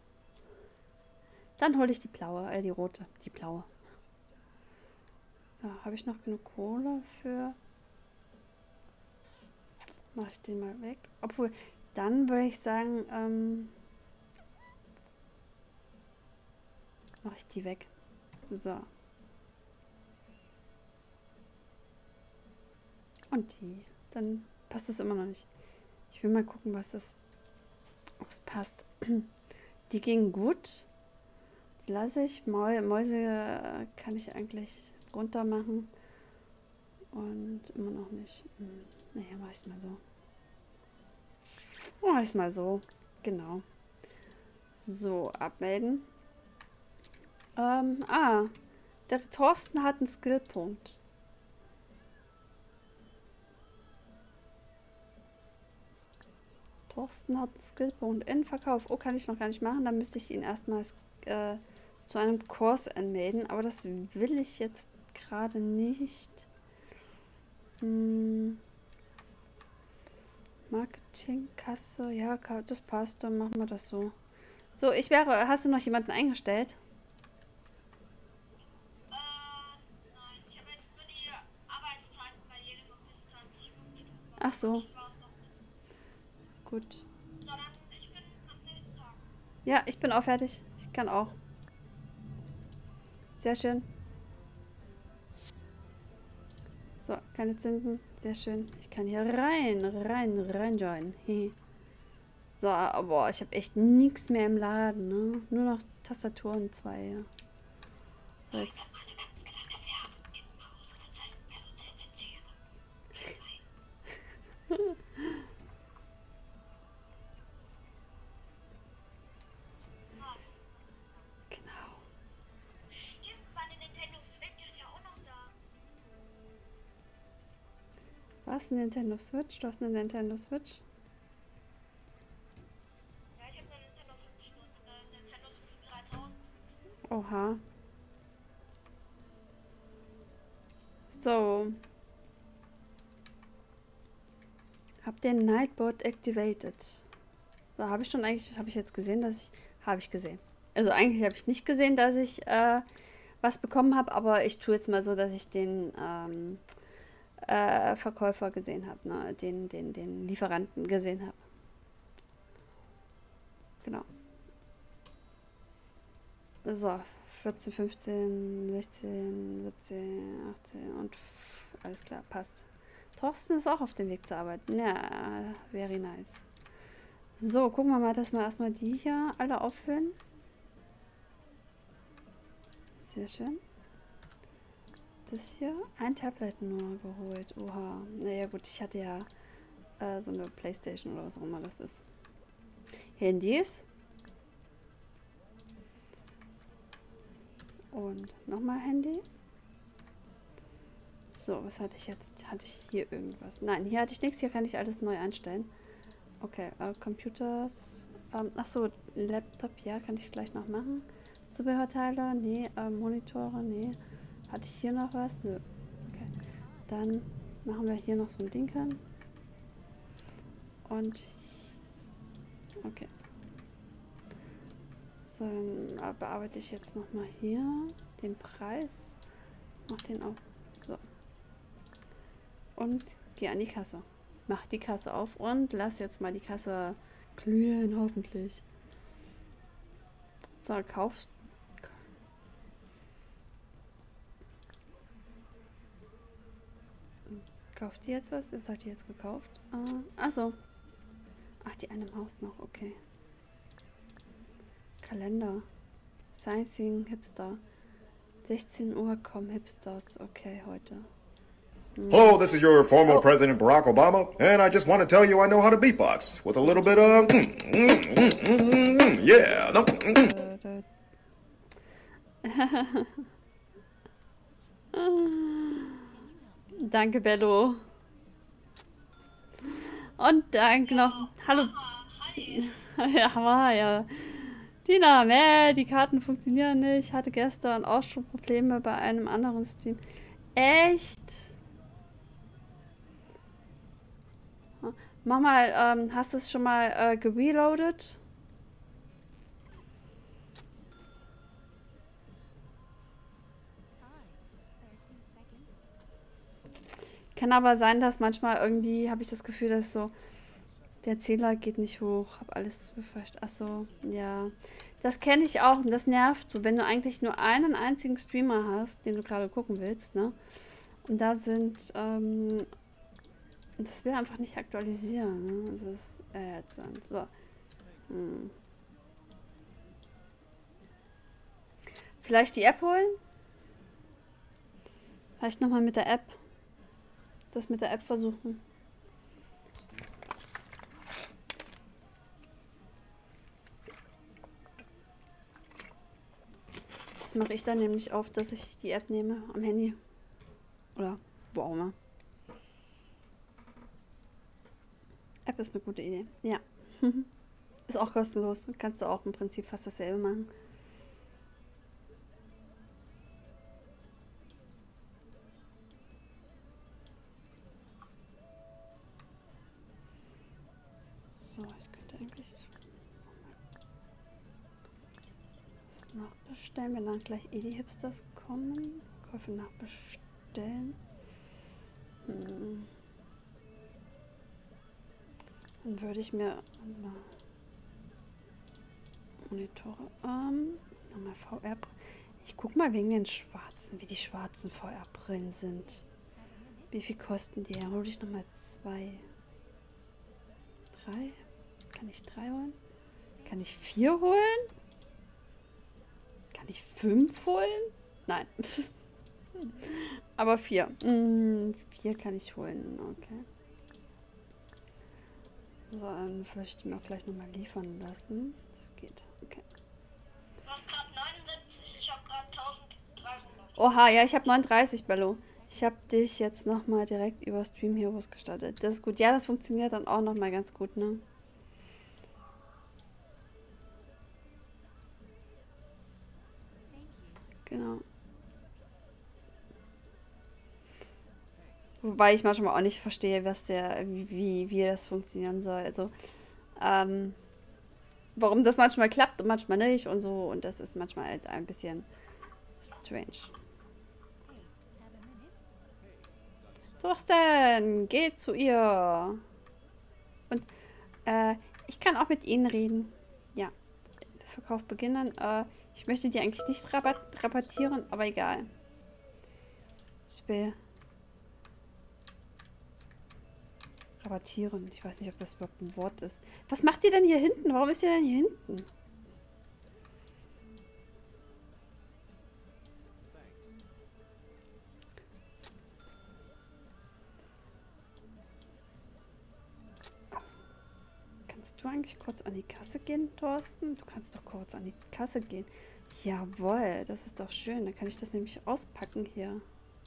Dann hole ich die blaue, äh, die rote, die blaue. So, habe ich noch genug Kohle für. Mache ich den mal weg. Obwohl, dann würde ich sagen, ähm, mache ich die weg. So. Und die. Dann passt es immer noch nicht. Ich will mal gucken, was das. Ob es passt. Die gingen gut. Die lasse ich. Mäu Mäuse äh, kann ich eigentlich runter machen. Und immer noch nicht. Hm. Naja, mache ich es mal so. Mache ich es mal so. Genau. So, abmelden. Ähm, ah. Der Thorsten hat einen Skillpunkt. Thorsten hat einen Skillpunkt in Verkauf. Oh, kann ich noch gar nicht machen. Dann müsste ich ihn erstmal äh, zu einem Kurs anmelden. Aber das will ich jetzt gerade nicht. Hm. Marketingkasse. Ja, das passt. Dann machen wir das so. So, ich wäre. Hast du noch jemanden eingestellt? Äh, nein, ich habe jetzt nur die Arbeitszeiten bei jedem noch bis zwanzig Uhr gestellt. Ach so, Ich war es noch nicht. gut. So, dann, ich bin am nächsten Tag. Ja, ich bin auch fertig. Ich kann auch. Sehr schön. So, keine Zinsen. Sehr schön. Ich kann hier rein, rein, rein joinen. So, boah, ich habe echt nichts mehr im Laden, ne? Nur noch Tastaturen zwei. So, jetzt. Eine ganz kleine Werbung im Ausrufezeichen bei uns rezensieren. Genau. Stimmt, meine Nintendo Switch ist ja auch noch da. Was? Nintendo Switch? Du hast eine Nintendo Switch? Ja, ich habe eine Nintendo Switch drin. Eine Nintendo Switch dreitausend. Oha. So. Hab den Nightbot activated. So, habe ich schon eigentlich, habe ich jetzt gesehen, dass ich, habe ich gesehen. Also eigentlich habe ich nicht gesehen, dass ich äh, was bekommen habe, aber ich tue jetzt mal so, dass ich den ähm, äh, Verkäufer gesehen habe, ne? den, den, den Lieferanten gesehen habe. Genau. So, vierzehn, fünfzehn, sechzehn, siebzehn, achtzehn und alles klar, passt. Thorsten ist auch auf dem Weg zur Arbeit. Ja, very nice. So, gucken wir mal, dass wir erstmal die hier alle auffüllen. Sehr schön. Das hier, ein Tablet nur geholt. Oha. Naja gut, ich hatte ja äh, so eine Playstation oder was auch immer das ist. Handys. Und nochmal Handy. So, was hatte ich jetzt? Hatte ich hier irgendwas? Nein, hier hatte ich nichts. Hier kann ich alles neu einstellen. Okay, äh, Computers. Ähm, achso, Laptop, ja, kann ich gleich noch machen. Zubehörteile, nee. Äh, Monitore, nee. Hatte ich hier noch was? Nö. Okay. Dann machen wir hier noch so ein Ding hin. Und. Okay. So, dann bearbeite ich jetzt nochmal hier den Preis. Mach den auch. So. Und gehe an die Kasse. Mach die Kasse auf und lass jetzt mal die Kasse glühen, hoffentlich. So, kauft. Kauft die jetzt was? Was hat die jetzt gekauft? Äh, achso. Ach, die eine Maus noch, okay. Kalender. Sightseeing Hipster. sechzehn Uhr kommen Hipsters. Okay, heute. Hello, this is your former President Barack Obama, and I just want to tell you I know how to beatbox with a little bit of yeah. No. Danke, Bello. Und danke noch. Hallo. Ja, war ja. Tina, nee, die Karten funktionieren nicht. Hatte gestern auch schon Probleme bei einem anderen Stream. Echt? Mach mal, ähm, hast du es schon mal äh, gereloadet? Kann aber sein, dass manchmal irgendwie, habe ich das Gefühl, dass so der Zähler geht nicht hoch. Hab alles befasst. Achso, ja. Das kenne ich auch und das nervt so, wenn du eigentlich nur einen einzigen Streamer hast, den du gerade gucken willst, ne? Und da sind, ähm, das will einfach nicht aktualisieren, ne? Das ist ätzend. So. Hm. Vielleicht die App holen? Vielleicht nochmal mit der App. Das mit der App versuchen. Das mache ich dann nämlich oft, dass ich die App nehme am Handy. Oder wo auch immer. App ist eine gute Idee. Ja. Ist auch kostenlos. Kannst du auch im Prinzip fast dasselbe machen. So, ich könnte eigentlich was nachbestellen, wenn dann gleich eh die Hipsters kommen. Käufe nachbestellen. Hm. Dann würde ich mir Monitore, ähm, nochmal V R. Ich guck mal wegen den schwarzen, wie die schwarzen V R-Brillen sind. Wie viel kosten die? Dann hole ich nochmal zwei. Drei? Kann ich drei holen? Kann ich vier holen? Kann ich fünf holen? Nein. Aber vier. Mm, vier kann ich holen. Okay. So, dann würde ich die mir auch gleich nochmal liefern lassen. Das geht. Okay. Du hast gerade neunundsiebzig, ich habe gerade eintausenddreihundert. Oha, ja, ich habe neununddreißig, Bello. Ich habe dich jetzt nochmal direkt über Stream Heroes gestartet. Das ist gut. Ja, das funktioniert dann auch nochmal ganz gut, ne? Genau. Wobei ich manchmal auch nicht verstehe, was der, wie, wie das funktionieren soll. Also, ähm, warum das manchmal klappt und manchmal nicht und so. Und das ist manchmal halt ein bisschen strange. Thorsten, geh zu ihr. Und, äh, ich kann auch mit ihnen reden. Ja. Verkauf beginnen. Äh, ich möchte die eigentlich nicht rabatt rabattieren, aber egal. Ich will rabattieren. Ich weiß nicht, ob das überhaupt ein Wort ist. Was macht ihr denn hier hinten? Warum ist ihr denn hier hinten? Kannst du eigentlich kurz an die Kasse gehen, Thorsten? Du kannst doch kurz an die Kasse gehen. Jawohl, das ist doch schön. Dann kann ich das nämlich auspacken hier.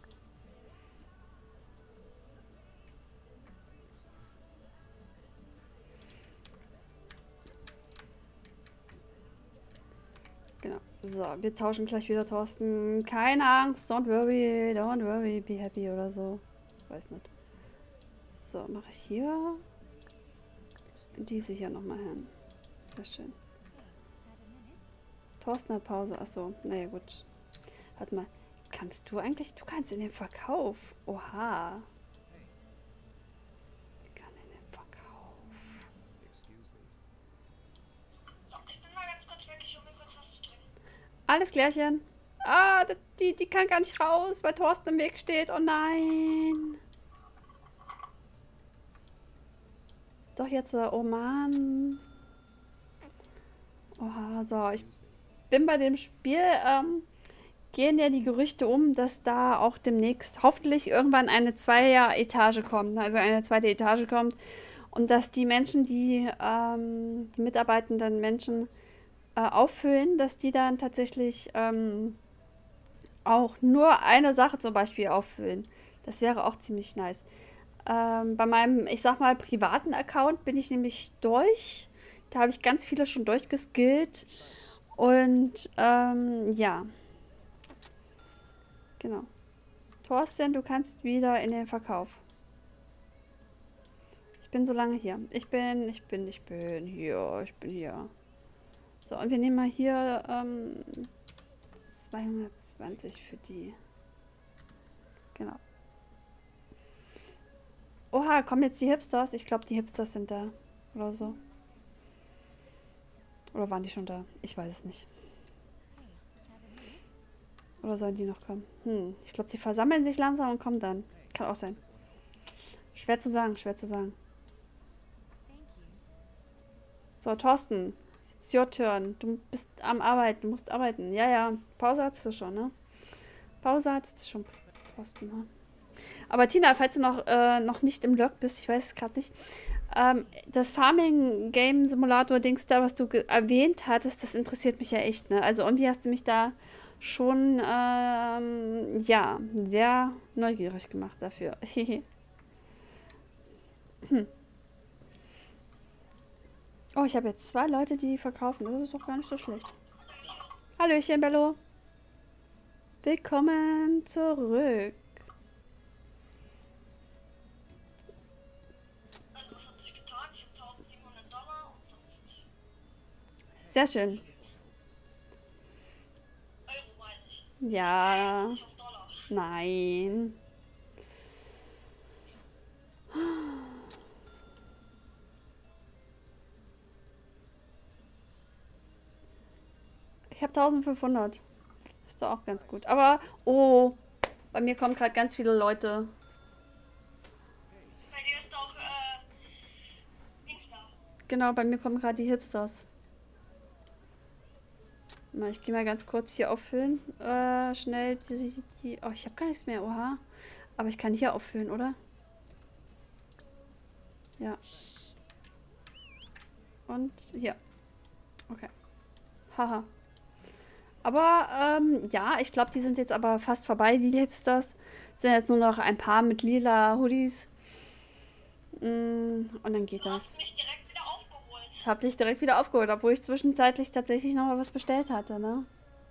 Genau. So, wir tauschen gleich wieder, Thorsten. Keine Angst, don't worry, don't worry, be happy oder so. Ich weiß nicht. So, mache ich hier diese hier nochmal hin. Sehr schön. Thorsten hat Pause. Achso, naja gut. Warte mal. Kannst du eigentlich? Du kannst in den Verkauf. Oha. Sie kann in den Verkauf. So, ich bin mal ganz kurz weg, ich hole mir kurz was zu trinken. Alles klärchen. Ah, die, die kann gar nicht raus, weil Thorsten im Weg steht. Oh nein. Doch jetzt, oh Mann. Oha, so, ich bin bei dem Spiel. Ähm, gehen ja die Gerüchte um, dass da auch demnächst hoffentlich irgendwann eine Zweier-Etage kommt, also eine zweite Etage kommt und dass die Menschen, die, ähm, die mitarbeitenden Menschen äh, auffüllen, dass die dann tatsächlich ähm, auch nur eine Sache zum Beispiel auffüllen. Das wäre auch ziemlich nice. Ähm, bei meinem, ich sag mal, privaten Account bin ich nämlich durch. Da habe ich ganz viele schon durchgeskillt. Und ähm, ja. Genau. Thorsten, du kannst wieder in den Verkauf. Ich bin so lange hier. Ich bin, ich bin, ich bin hier. Ich bin hier. So, und wir nehmen mal hier ähm, zweihundertzwanzig für die. Genau. Oha, kommen jetzt die Hipsters? Ich glaube, die Hipsters sind da. Oder so. Oder waren die schon da? Ich weiß es nicht. Oder sollen die noch kommen? Hm, ich glaube, die versammeln sich langsam und kommen dann. Kann auch sein. Schwer zu sagen, schwer zu sagen. So, Thorsten. It's your turn. Du bist am Arbeiten. Du musst arbeiten. Ja, ja. Pause hattest du schon, ne? Pause hattest du schon, Thorsten, ne? Aber Tina, falls du noch, äh, noch nicht im Lurk bist, ich weiß es gerade nicht, ähm, das Farming Game Simulator Dings da, was du erwähnt hattest, das interessiert mich ja echt, ne? Also irgendwie hast du mich da schon, ähm, ja, sehr neugierig gemacht dafür. hm. Oh, ich habe jetzt zwei Leute, die verkaufen. Das ist doch gar nicht so schlecht. Hallöchen, Bello. Willkommen zurück. Also was hat sich getan? Ich habe eintausendsiebenhundert Dollar und sonst Sehr schön. Euro, meine ich. Ja. Nicht auf Dollar. Nein. Ich habe eintausendfünfhundert. Ist doch auch ganz gut. Aber, oh, bei mir kommen gerade ganz viele Leute. Bei dir ist doch, äh, Dings da. Genau, bei mir kommen gerade die Hipsters. Mal, ich gehe mal ganz kurz hier auffüllen. Äh, schnell die, die... Oh, ich habe gar nichts mehr, oha. Aber ich kann hier auffüllen, oder? Ja. Und hier. Okay. Haha. Aber, ähm, ja, ich glaube, die sind jetzt aber fast vorbei, die Hipsters. Sind jetzt nur noch ein paar mit lila Hoodies. Mm, und dann geht Du das. hast mich direkt wieder aufgeholt. Hab dich direkt wieder aufgeholt, obwohl ich zwischenzeitlich tatsächlich noch mal was bestellt hatte, ne?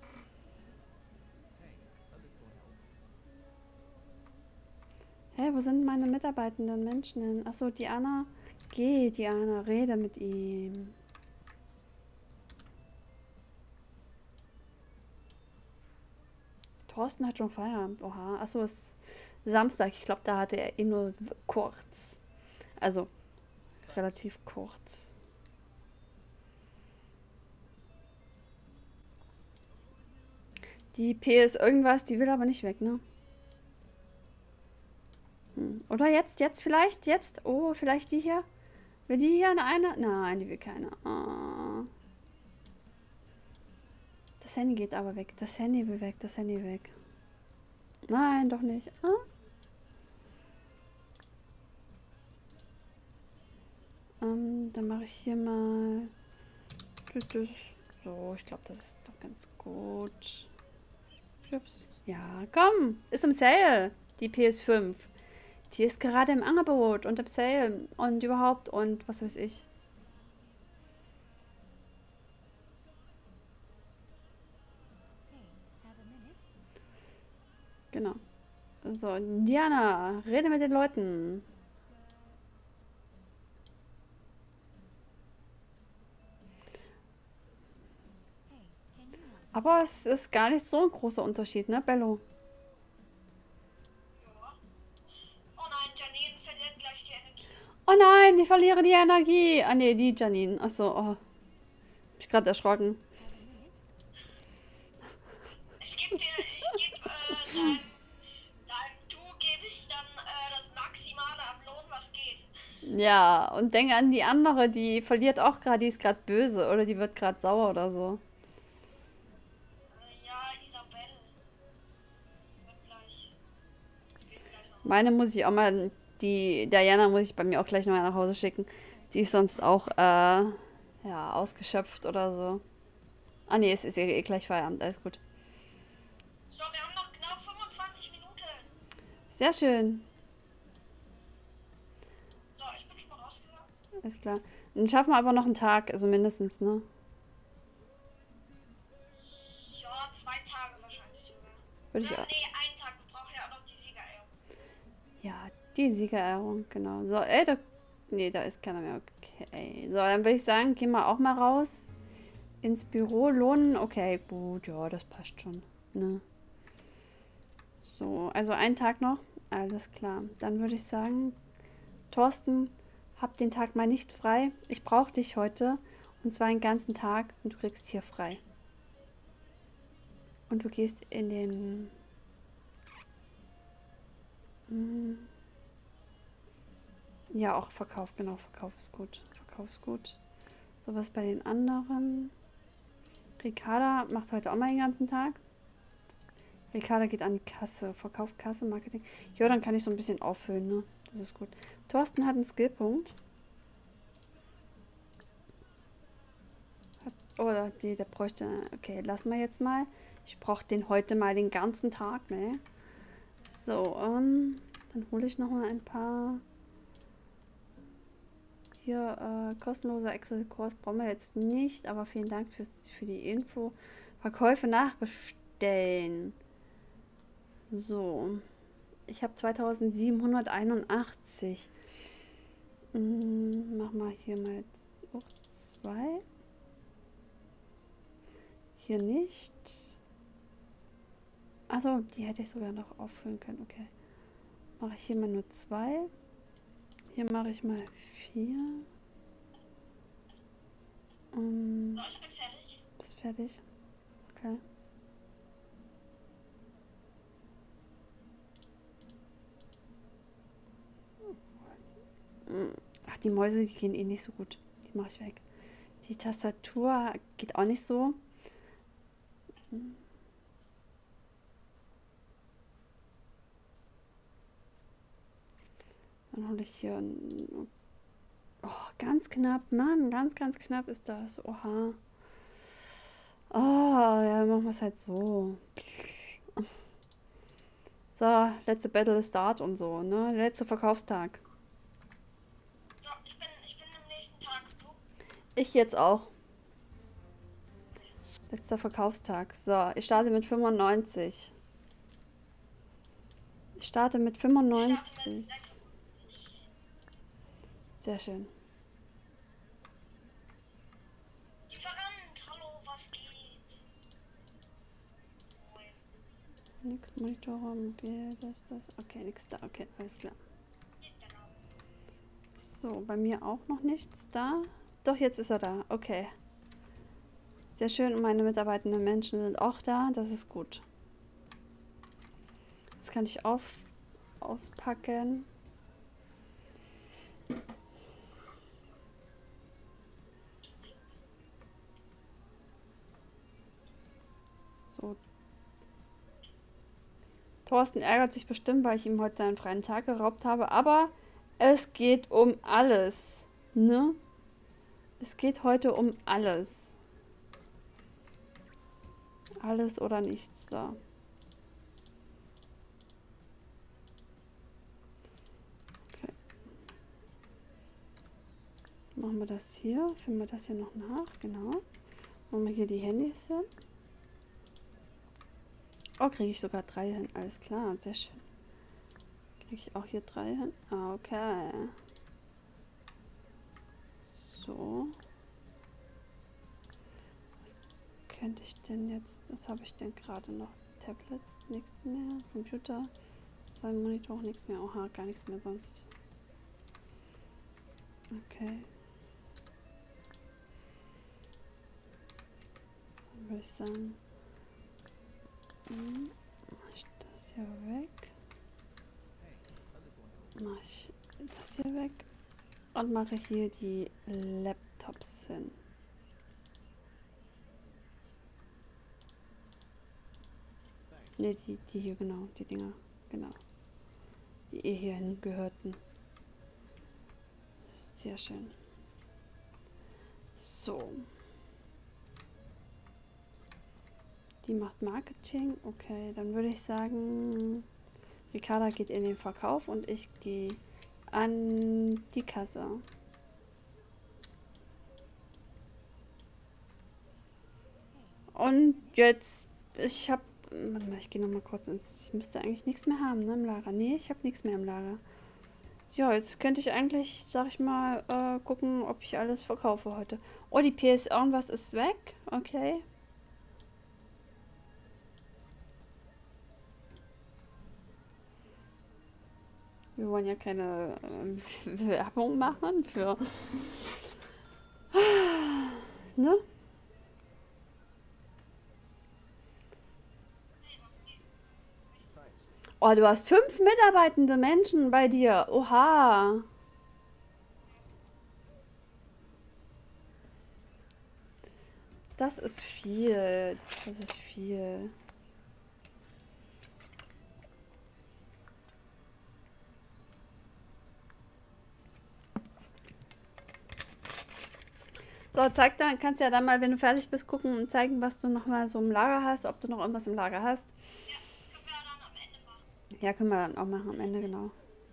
Hä, wo sind meine mitarbeitenden Menschen hin? Achso, Diana. Geh, Diana, rede mit ihm. Thorsten hat schon Feierabend. Oha. Achso, es ist Samstag. Ich glaube, da hatte er eh nur kurz. Also, relativ kurz. Die P S irgendwas, die will aber nicht weg, ne? Hm. Oder jetzt, jetzt vielleicht, jetzt? Oh, vielleicht die hier? Will die hier eine? eine? Nein, die will keine. Oh. Das Handy geht aber weg. Das Handy will weg, das Handy weg. Nein, doch nicht. Ah? Ähm, dann mache ich hier mal... So, ich glaube, das ist doch ganz gut. Ups. Ja, komm. Ist im Sale. Die P S fünf. Die ist gerade im Angebot und im Sale. Und überhaupt und was weiß ich. Genau. So, Diana, rede mit den Leuten. Aber es ist gar nicht so ein großer Unterschied, ne, Bello? Oh nein, Janine verliert gleich die Energie. Oh nein, ich verliere die Energie. Ah ne, die Janine. Achso, oh. Hab ich gerade erschrocken. Ich gebe dir, ich gebe, äh, deinem, deinem Du gebe ich dann, äh, das Maximale am Lohn, was geht. Ja, und denke an die andere, die verliert auch gerade, die ist gerade böse oder die wird gerade sauer oder so. Äh, ja, Isabelle. Meine muss ich auch mal, die Diana muss ich bei mir auch gleich noch mal nach Hause schicken. Die ist sonst auch, äh, ja, ausgeschöpft oder so. Ah nee, es ist eh eh gleich Feierabend, alles gut. So, wir haben noch genau fünfundzwanzig Minuten. Sehr schön, So, ich bin schon mal rausgegangen. alles klar. Dann schaffen wir aber noch einen Tag, also mindestens, ne? Ja, zwei Tage wahrscheinlich sogar. Würde ich Oder? auch. Nee, einen Tag. Wir brauchen ja auch noch die Siegerehrung. Ja, die Siegerehrung, genau. So, ey, da, nee, da ist keiner mehr. Okay, so, dann würde ich sagen, gehen wir auch mal raus ins Büro. Lohnen, okay, gut, ja, das passt schon, ne? So, also einen Tag noch, alles klar. Dann würde ich sagen, Thorsten, hab den Tag mal nicht frei. Ich brauche dich heute, und zwar den ganzen Tag, und du kriegst hier frei. Und du gehst in den... Hm, ja, auch Verkauf, genau, Verkauf ist gut. Verkauf ist gut. So, was bei den anderen? Ricarda macht heute auch mal den ganzen Tag. Ricarda geht an die Kasse. Verkauf, Kasse, Marketing. Ja, dann kann ich so ein bisschen auffüllen, ne? Das ist gut. Thorsten hat einen Skillpunkt. Hat, oder die, der bräuchte... Okay, lassen wir jetzt mal. Ich brauche den heute mal den ganzen Tag, ne? So, ähm, dann hole ich noch mal ein paar... Hier, äh, kostenloser Excel-Kurs brauchen wir jetzt nicht, aber vielen Dank fürs, für die Info. Verkäufe nachbestellen. So. Ich habe zweitausendsiebenhunderteinundachtzig. Hm, mach mal hier mal auch zwei. Hier nicht. Achso, die hätte ich sogar noch auffüllen können. Okay. Mache ich hier mal nur zwei. Hier mache ich mal vier. Um, So, ich bin fertig. bist fertig? Okay. Ach, die Mäuse, die gehen eh nicht so gut. Die mache ich weg. Die Tastatur geht auch nicht so. Dann hole ich hier... ein- Oh, ganz knapp. Mann, ganz, ganz knapp ist das. Oha. Oh, ja, machen wir es halt so. So, letzte Battle Start und so, ne? Der letzte Verkaufstag. So, ich bin, ich bin am nächsten Tag. Du? Ich jetzt auch. Letzter Verkaufstag. So, ich starte mit fünfundneunzig. Ich starte mit Ich starte mit fünfundneunzig. sechsundfünfzig. Sehr schön. Lieferant, hallo, was geht? Moin. Nix Monitor, Mobil, das, das. Okay, nix da. Okay, alles klar. Wie ist der Name? So, bei mir auch noch nichts da. Doch, jetzt ist er da. Okay. Sehr schön. Und meine mitarbeitenden Menschen sind auch da. Das ist gut. Das kann ich auf, auspacken. So. Thorsten ärgert sich bestimmt, weil ich ihm heute seinen freien Tag geraubt habe. Aber es geht um alles. Ne? Es geht heute um alles. Alles oder nichts. So. Okay. Machen wir das hier. Filmen wir das hier noch nach. Genau. Machen wir hier die Handys hin. Oh, kriege ich sogar drei hin. Alles klar, sehr schön. Kriege ich auch hier drei hin? Ah, okay. So. Was könnte ich denn jetzt... Was habe ich denn gerade noch? Tablets, nichts mehr. Computer, zwei Monitore, nichts mehr. Oha, gar nichts mehr sonst. Okay. Dann würde ich sagen... Hm, mache ich das hier weg. Mache ich das hier weg. Und mache hier die Laptops hin. Ne, die, die hier, genau, die Dinger. Genau. die eh hierhin gehörten. Sehr schön. So. Die macht Marketing. Okay, dann würde ich sagen, Ricarda geht in den Verkauf und ich gehe an die Kasse. Und jetzt, ich habe, warte mal, ich gehe noch mal kurz ins, ich müsste eigentlich nichts mehr haben, ne, im Lager. Nee, ich habe nichts mehr im Lager. Ja, jetzt könnte ich eigentlich, sag ich mal, äh, gucken, ob ich alles verkaufe heute. Oh, die P S irgendwas ist weg. Okay. Wir wollen ja keine äh, Werbung machen für... ne? Oh, du hast fünf mitarbeitende Menschen bei dir. Oha. Das ist viel. Das ist viel. So, zeig dann, kannst ja dann mal, wenn du fertig bist, gucken und zeigen, was du noch mal so im Lager hast, ob du noch irgendwas im Lager hast. Ja, können wir dann auch machen am Ende, genau.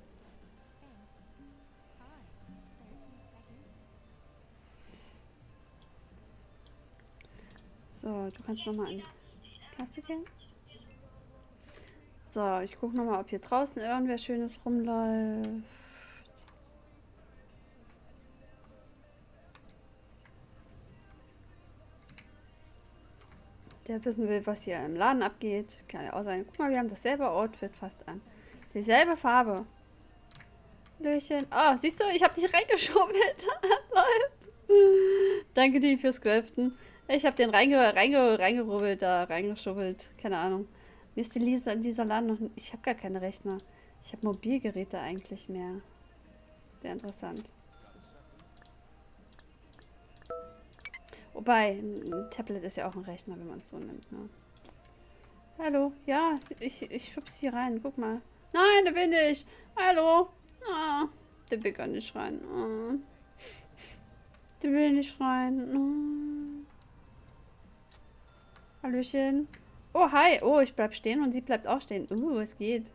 So, du kannst nochmal in die Kasse gehen. So, ich gucke nochmal, ob hier draußen irgendwer Schönes rumläuft. Der wissen will, was hier im Laden abgeht. Kann ja auch sein. Guck mal, wir haben dasselbe Outfit fast an. Dieselbe Farbe. Löchen. Ah, siehst du, ich habe dich reingeschummelt. Danke dir fürs Craften. Ich habe den reinge reinge reingerubbelt, da reingeschubbelt. Keine Ahnung. Mir ist die Lisa in dieser Laden noch... Ich habe gar keine Rechner. Ich habe Mobilgeräte eigentlich mehr. Sehr interessant. Wobei, ein Tablet ist ja auch ein Rechner, wenn man es so nimmt, ne? Hallo? Ja, ich, ich schub's hier rein. Guck mal. Nein, der will nicht. Hallo? Ah, der will gar nicht rein. Ah. Der will nicht rein. Ah. Hallöchen. Oh, hi. Oh, ich bleib stehen und sie bleibt auch stehen. Uh, es geht.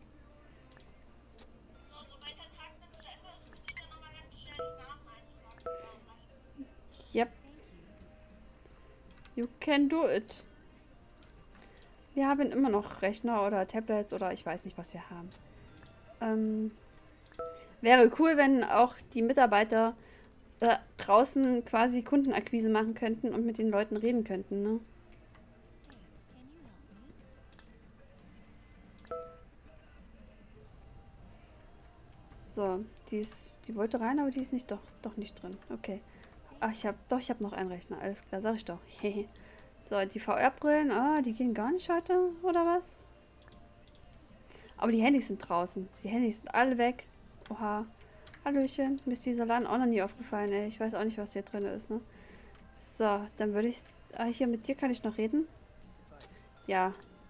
Yep. You can do it. Wir haben immer noch Rechner oder Tablets oder ich weiß nicht, was wir haben. Ähm, wäre cool, wenn auch die Mitarbeiter äh, draußen quasi Kundenakquise machen könnten und mit den Leuten reden könnten, ne? So, die ist, die wollte rein, aber die ist nicht doch, doch nicht drin. Okay. Ach, ich habe doch, ich habe noch einen Rechner. Alles klar, sag ich doch. So, die V R-Brillen, ah, die gehen gar nicht heute, oder was? Aber die Handys sind draußen. Die Handys sind alle weg. Oha. Hallöchen. Mir ist dieser Laden auch noch nie aufgefallen, ey. Ich weiß auch nicht, was hier drin ist, ne? So, dann würde ich... Ah, hier mit dir kann ich noch reden? Ja.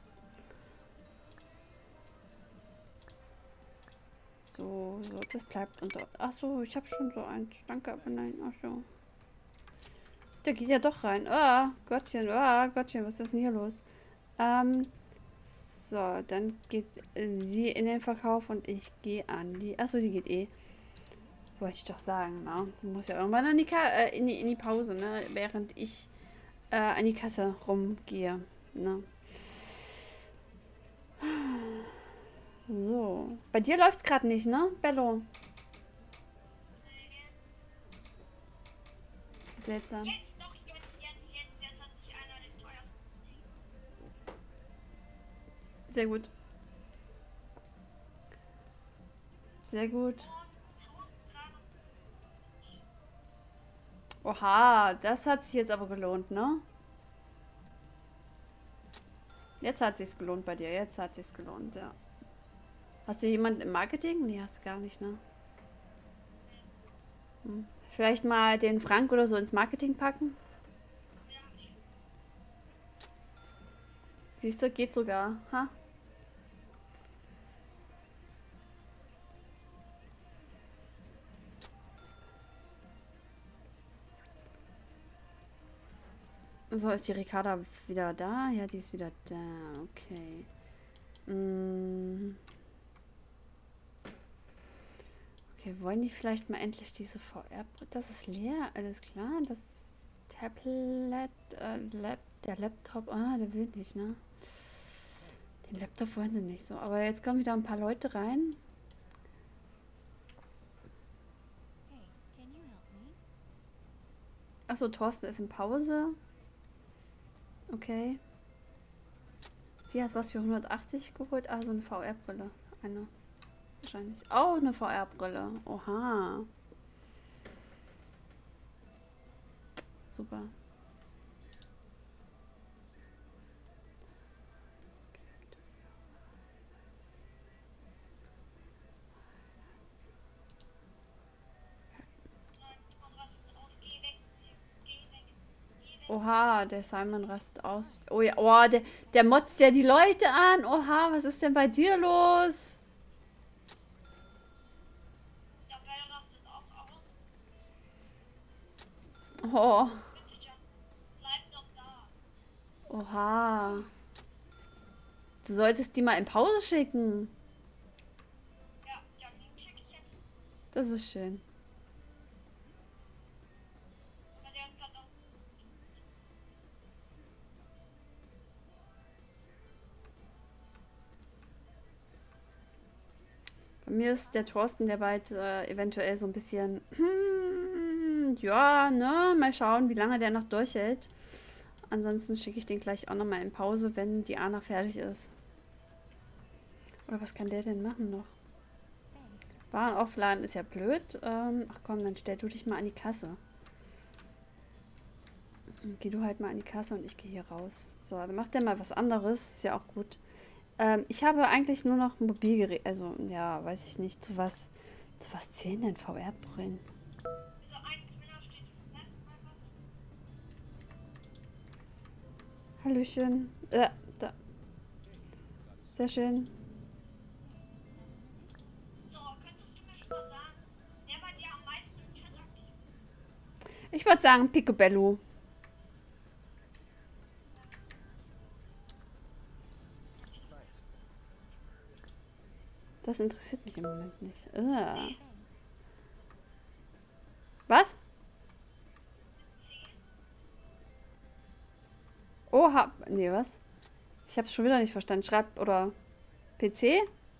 So, so, das bleibt unter... Ach so, ich habe schon so eins. Danke, aber nein. Ach so. Der geht ja doch rein. Ah, Gottchen, ah, Gottchen, was ist denn hier los? Ähm, so, dann geht sie in den Verkauf und ich gehe an die... Achso, die geht eh. Wollte ich doch sagen, ne? Die muss ja irgendwann an die Ka äh, in, die, in die Pause, ne? Während ich äh, an die Kasse rumgehe, ne? So. Bei dir läuft's gerade nicht, ne, Bello? Seltsam. Jetzt doch, jetzt, jetzt, jetzt, jetzt hat sich einer den teuersten. Sehr gut. Sehr gut. Oha, das hat sich jetzt aber gelohnt, ne? Jetzt hat sich's gelohnt bei dir. Jetzt hat sich's gelohnt, ja. Hast du jemanden im Marketing? Nee, hast du gar nicht, ne? Hm. Vielleicht mal den Frank oder so ins Marketing packen? Siehst du, geht sogar. Ha? So, ist die Ricarda wieder da? Ja, die ist wieder da. Okay. Mm. Okay, wollen die vielleicht mal endlich diese V R... Das ist leer, alles klar. Das Tablet, äh, Lab, der Laptop... Ah, der will nicht, ne? Den Laptop wollen sie nicht so. Aber jetzt kommen wieder ein paar Leute rein. Achso, Thorsten ist in Pause. Okay. Sie hat was für hundertachtzig geholt. Ah, so eine V R-Brille. Eine. Wahrscheinlich. Auch eine V R-Brille. Oha. Super. Oha, der Simon rastet aus. Oh ja, oh, der, der motzt ja die Leute an. Oha, was ist denn bei dir los? Der Bell rastet auch aus. Oh, Bitte, Jan. Bleib doch da. oha. Du solltest die mal in Pause schicken. Ja, Jan, den schicke ich jetzt. Das ist schön. Weil der hat gerade auch. Bei mir ist der Thorsten, der bald äh, eventuell so ein bisschen, hm, ja, ne, mal schauen, wie lange der noch durchhält. Ansonsten schicke ich den gleich auch nochmal in Pause, wenn die Anna fertig ist. Oder was kann der denn machen noch? Waren aufladen ist ja blöd. Ähm, ach komm, dann stell du dich mal an die Kasse. Geh du halt mal an die Kasse und ich gehe hier raus. So, dann macht der mal was anderes. Ist ja auch gut. Ähm, ich habe eigentlich nur noch ein Mobilgerät. Also, ja, weiß ich nicht. Zu was, zu was zählen denn V R-Brillen? Wieso ein Gewinner steht vom ersten Mal was? Hallöchen. Äh, da. Sehr schön. So, könntest du mir schon mal sagen, wer bei dir am meisten im Chat aktiv ist? Ich würde sagen Picobello. Das interessiert mich im Moment nicht. Ugh. Was? Oha. Nee, was? Ich hab's schon wieder nicht verstanden. Schreibt oder P C?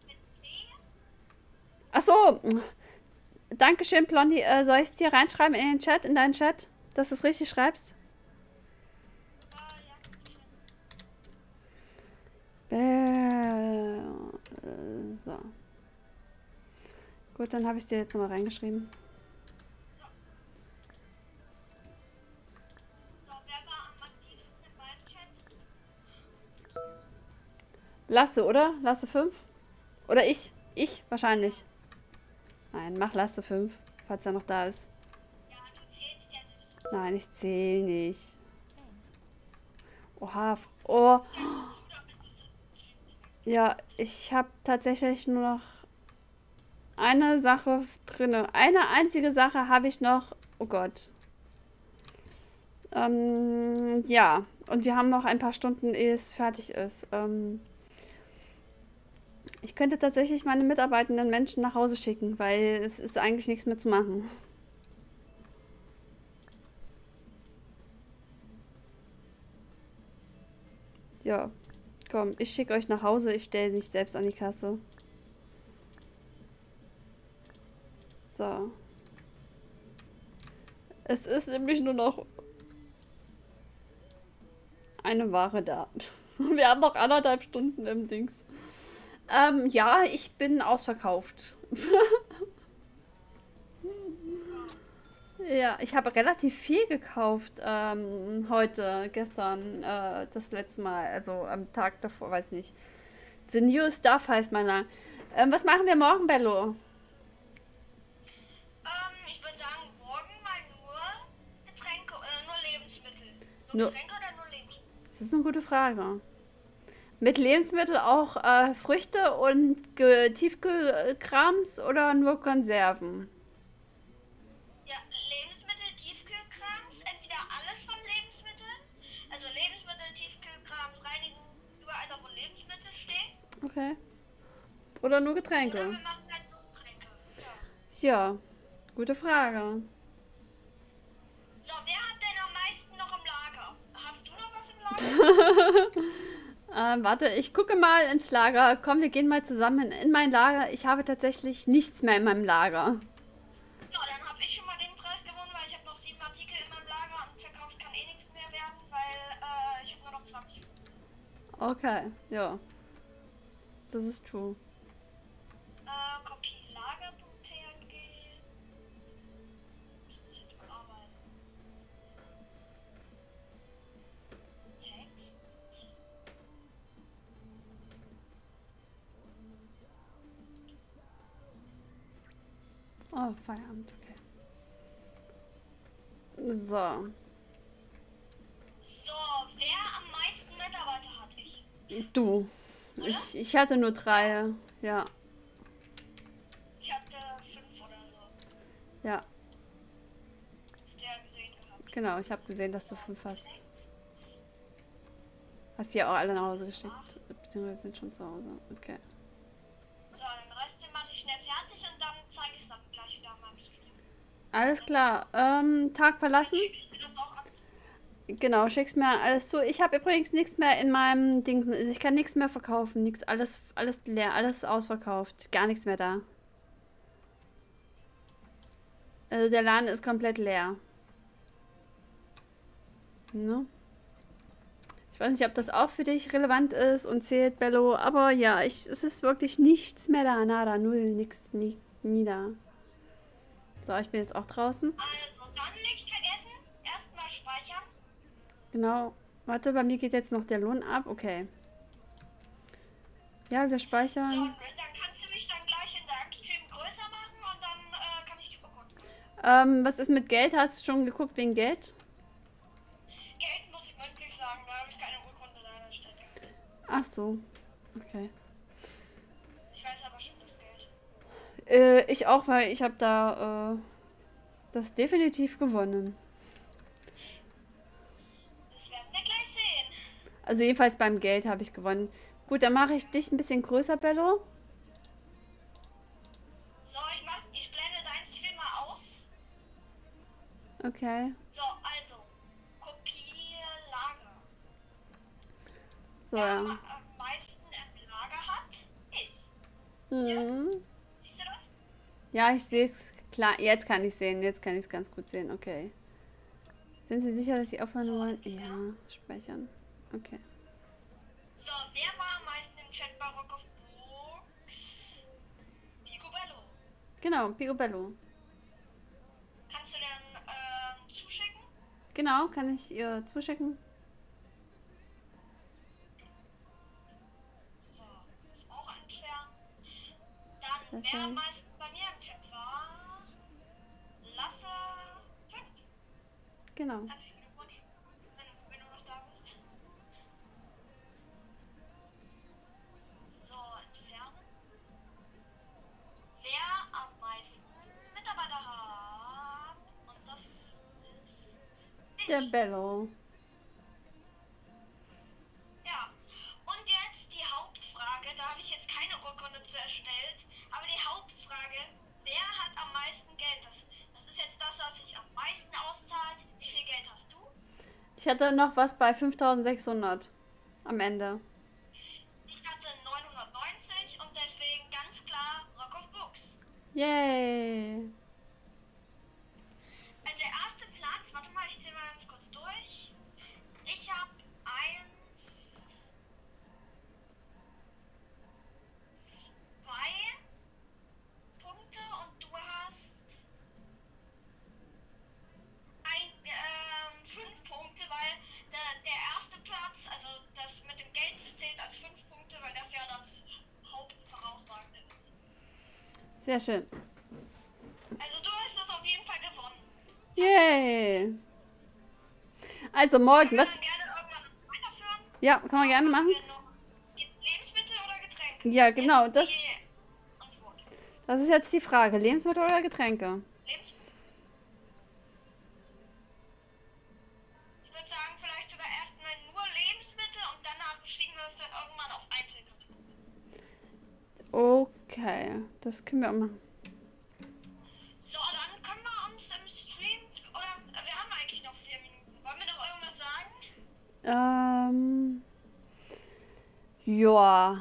Ach so. Dankeschön, Blondie. Äh, soll ich es dir reinschreiben in den Chat, in deinen Chat, dass du es richtig schreibst? Ah, ja, Äh, so. Gut, dann habe ich es dir jetzt nochmal reingeschrieben. so, wer war am aktivsten in meinem Chat? Lasse, oder? Lasse fünf? Oder ich? Ich wahrscheinlich. Nein, mach Lasse fünf, falls er noch da ist. Ja, du zählst ja nicht. Nein, ich zähle nicht. Oha. Oh. Du damit diese Ja, ich habe tatsächlich nur noch eine Sache drinne. Eine einzige Sache habe ich noch. Oh Gott. Ähm, ja. Und wir haben noch ein paar Stunden, ehe es fertig ist. Ähm, ich könnte tatsächlich meine mitarbeitenden Menschen nach Hause schicken, weil es ist eigentlich nichts mehr zu machen. Ja, komm, ich schicke euch nach Hause. Ich stelle mich selbst an die Kasse. So. Es ist nämlich nur noch eine Ware da. Wir haben noch anderthalb Stunden im Dings. Ähm, ja, ich bin ausverkauft. Ja, ich habe relativ viel gekauft ähm, heute, gestern, äh, das letzte Mal, also am Tag davor, weiß nicht. The New Stuff heißt meiner. Ähm, was machen wir morgen, Bello? Ähm, ich würde sagen, morgen mal nur Getränke oder nur Lebensmittel. Nur Nur- Getränke oder nur Lebensmittel? Das ist eine gute Frage. Mit Lebensmitteln auch äh, Früchte und Ge- Tiefkühlkrams oder nur Konserven? Ja, Lebensmittel, Tiefkühlkrams, entweder alles von Lebensmitteln, Okay. Oder nur Oder Getränke? wir machen halt nur Getränke. Ja. Ja, gute Frage. So, wer hat denn am meisten noch im Lager? Hast du noch was im Lager? Ähm, warte, ich gucke mal ins Lager. Komm, wir gehen mal zusammen in mein Lager. Ich habe tatsächlich nichts mehr in meinem Lager. So, dann habe ich schon mal den Preis gewonnen, weil ich habe noch sieben Artikel in meinem Lager und verkauft kann eh nichts mehr werden, weil äh, ich habe nur noch zwanzig. Okay, ja. Das ist true. Äh, Kopie Lager.png. Ich muss jetzt bearbeiten. Text. Oh, Feierabend, okay. So. So, wer am meisten Mitarbeiter hat? Ich. Du. Ich, ich hatte nur drei. Ja, Ich hatte fünf oder so. ja. Hast du ja gesehen gehabt. Genau, ich habe gesehen, dass du fünf hast. Hast die auch alle nach Hause geschickt? Beziehungsweise sind schon zu Hause. Okay. So, den Rest den mache ich schnell fertig und dann zeige ich es dann gleich wieder an meinem Stream. Alles klar. Ähm, Tag verlassen? Schicke ich dir das auch an. Genau, schick's mir alles zu. Ich habe übrigens nichts mehr in meinem Ding. Also ich kann nichts mehr verkaufen. Nichts, alles, alles leer, alles ausverkauft. Gar nichts mehr da. Also der Laden ist komplett leer. Ne? Ich weiß nicht, ob das auch für dich relevant ist und zählt, Bello, aber ja, ich, es ist wirklich nichts mehr da. Nada, null, nix, nie, nie da. So, ich bin jetzt auch draußen. Also, dann nicht vergessen, erstmal speichern. Genau. Warte, bei mir geht jetzt noch der Lohn ab. Okay. Ja, wir So, speichern. dann kannst du mich dann gleich in der Stream größer machen und dann äh, kann ich die bekommen. Ähm, was ist mit Geld? Hast du schon geguckt wegen Geld? Geld muss ich mündlich sagen, da habe ich keine Urkunde leider stecken. Ach so. Okay. Ich weiß aber schon das Geld. Äh, ich auch, weil ich habe da äh, das definitiv gewonnen. Das werden wir gleich sehen. Also jedenfalls beim Geld habe ich gewonnen. Gut, dann mache ich dich ein bisschen größer, Bello. So, ich mach, ich blende deinen Stream mal aus. Okay. So, also, Kopier Lager. So, Wer ja. am am meisten im Lager hat, ich. Mhm. Siehst du das? Ja, ich sehe es. Klar, jetzt kann ich sehen. Jetzt kann ich es ganz gut sehen. Okay. Sind Sie sicher, dass Sie aufhören wollen? Ja, speichern. Okay. So, wer war am meisten im Chat bei Rock of Books? Picobello. Genau, Picobello. Kannst du den ähm, zuschicken? Genau, kann ich ihr zuschicken. So, das auch entfernen. Dann, Sehr wer am schön. meisten bei mir im Chat war? Lasse fünf. Genau. Herzlichen Glückwunsch, wenn, wenn du noch da bist. So, entfernen. Wer am meisten Mitarbeiter hat? Und das ist ich. Der Bello. Ja. Und jetzt die Hauptfrage. Da habe ich jetzt keine Urkunde zu erstellt. Aber die Hauptfrage, wer hat am meisten Geld? Das, das ist jetzt das, was sich am meisten auszahlt. Wie viel Geld hast du? Ich hatte noch was bei fünftausendsechshundert am Ende. Ich hatte neunhundertneunzig und deswegen ganz klar Rock of Books. Yay. Also der erste Platz, warte mal, ich zähle mal ganz kurz durch. Ich habe eins, zwei Punkte und du hast ein, ähm, fünf Punkte, weil der, der erste Platz, also das mit dem Geld das zählt als fünf Punkte, weil das ja das Hauptvoraussagende ist. Sehr schön. Also du hast das auf jeden Fall gewonnen. Yay. Also morgen, Können wir was? dann gerne irgendwann weiterführen? Ja, kann man gerne machen. Wir noch Lebensmittel oder Getränke? Ja, genau, Jetzt das, die Antwort. das ist jetzt die Frage. Lebensmittel oder Getränke? Lebensmittel. Ich würde sagen, vielleicht sogar erstmal nur Lebensmittel und danach schieben wir es dann irgendwann auf Einzelkategorien. Okay, das können wir auch machen. So, dann können wir uns im Stream, oder wir haben eigentlich noch vier Minuten. Wollen wir noch irgendwas sagen? Ähm, ja.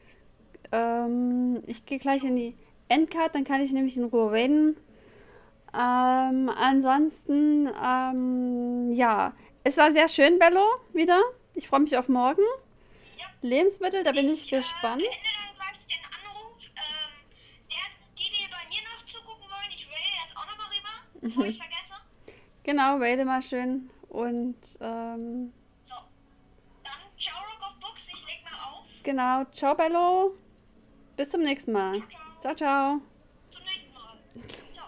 Ähm, ich gehe gleich in die Endcard, dann kann ich nämlich in Ruhe reden. Ähm, ansonsten, ähm, ja. Es war sehr schön, Bello, wieder. Ich freue mich auf morgen. Ja. Lebensmittel, da bin ich äh, gespannt. beende dann gleich den Anruf. Ähm, der, die, die bei mir noch zugucken wollen, ich raide jetzt auch nochmal rüber, bevor ich vergesse. Genau, rede mal schön. Und, ähm, So, dann ciao Rock of Books, ich leg mal auf. genau. Ciao, Bello. Bis zum nächsten Mal. Ciao, Ciao, ciao. ciao. Zum nächsten Mal. Ciao.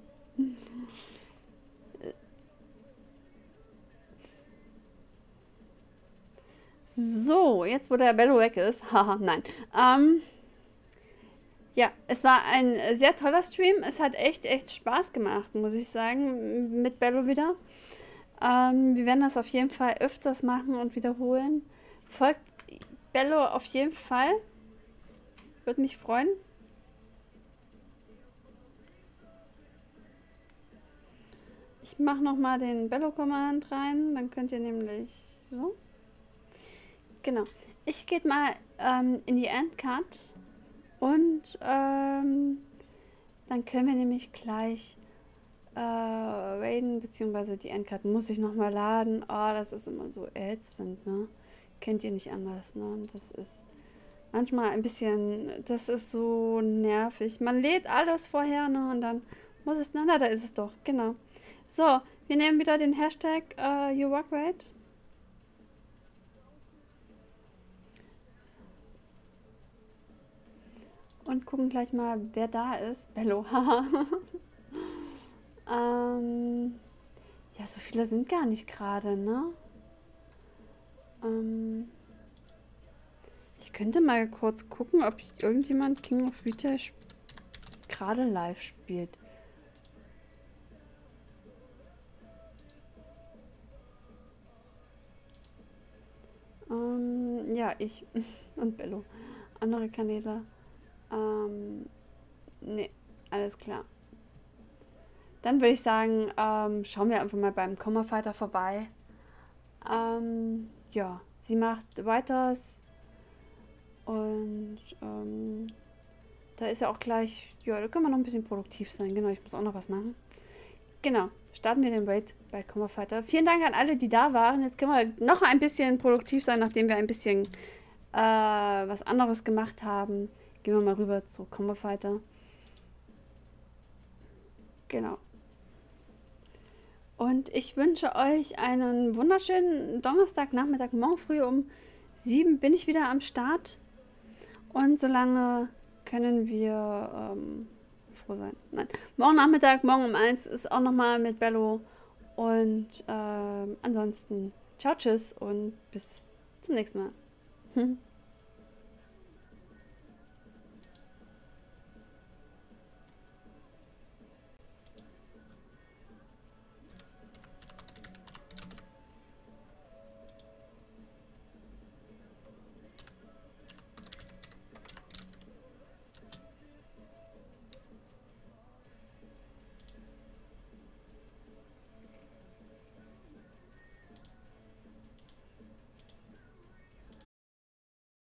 So, jetzt wo der Bello weg ist. Haha, nein. Ähm, ja, es war ein sehr toller Stream. Es hat echt, echt Spaß gemacht, muss ich sagen, mit Bello wieder. Ähm, wir werden das auf jeden Fall öfters machen und wiederholen. Folgt Bello auf jeden Fall. Würde mich freuen. Ich mache nochmal den Bello-Command rein. Dann könnt ihr nämlich so. Genau. Ich gehe mal ähm, in die Endcard. Und ähm, dann können wir nämlich gleich äh, raiden, beziehungsweise die Endcard muss ich nochmal laden. Oh, das ist immer so ätzend, ne? Kennt ihr nicht anders, ne? Das ist manchmal ein bisschen, das ist so nervig. Man lädt alles vorher, ne? Und dann muss es, na, na, da ist es doch, genau. So, wir nehmen wieder den Hashtag äh, YouWalkRate. Und gucken gleich mal, wer da ist. Bello, haha. ähm, ja, so viele sind gar nicht gerade, ne? Ähm, ich könnte mal kurz gucken, ob irgendjemand King of Retail gerade live spielt. Ähm, ja, ich und Bello. Andere Kanäle. Ähm, nee, alles klar. Dann würde ich sagen, ähm, schauen wir einfach mal beim Comma Fighter vorbei. Ähm, ja, sie macht weiters. Und ähm, da ist ja auch gleich, ja, da können wir noch ein bisschen produktiv sein. Genau, ich muss auch noch was machen. Genau, starten wir den Raid bei Comma Fighter. Vielen Dank an alle, die da waren. Jetzt können wir noch ein bisschen produktiv sein, nachdem wir ein bisschen äh, was anderes gemacht haben. Gehen wir mal rüber zu Comma Fighter. Genau. Und ich wünsche euch einen wunderschönen Donnerstagnachmittag. Morgen früh um sieben bin ich wieder am Start. Und solange können wir ähm, froh sein. Nein. Morgen Nachmittag, morgen um eins ist auch nochmal mit Bello. Und ähm, ansonsten ciao, tschüss und bis zum nächsten Mal.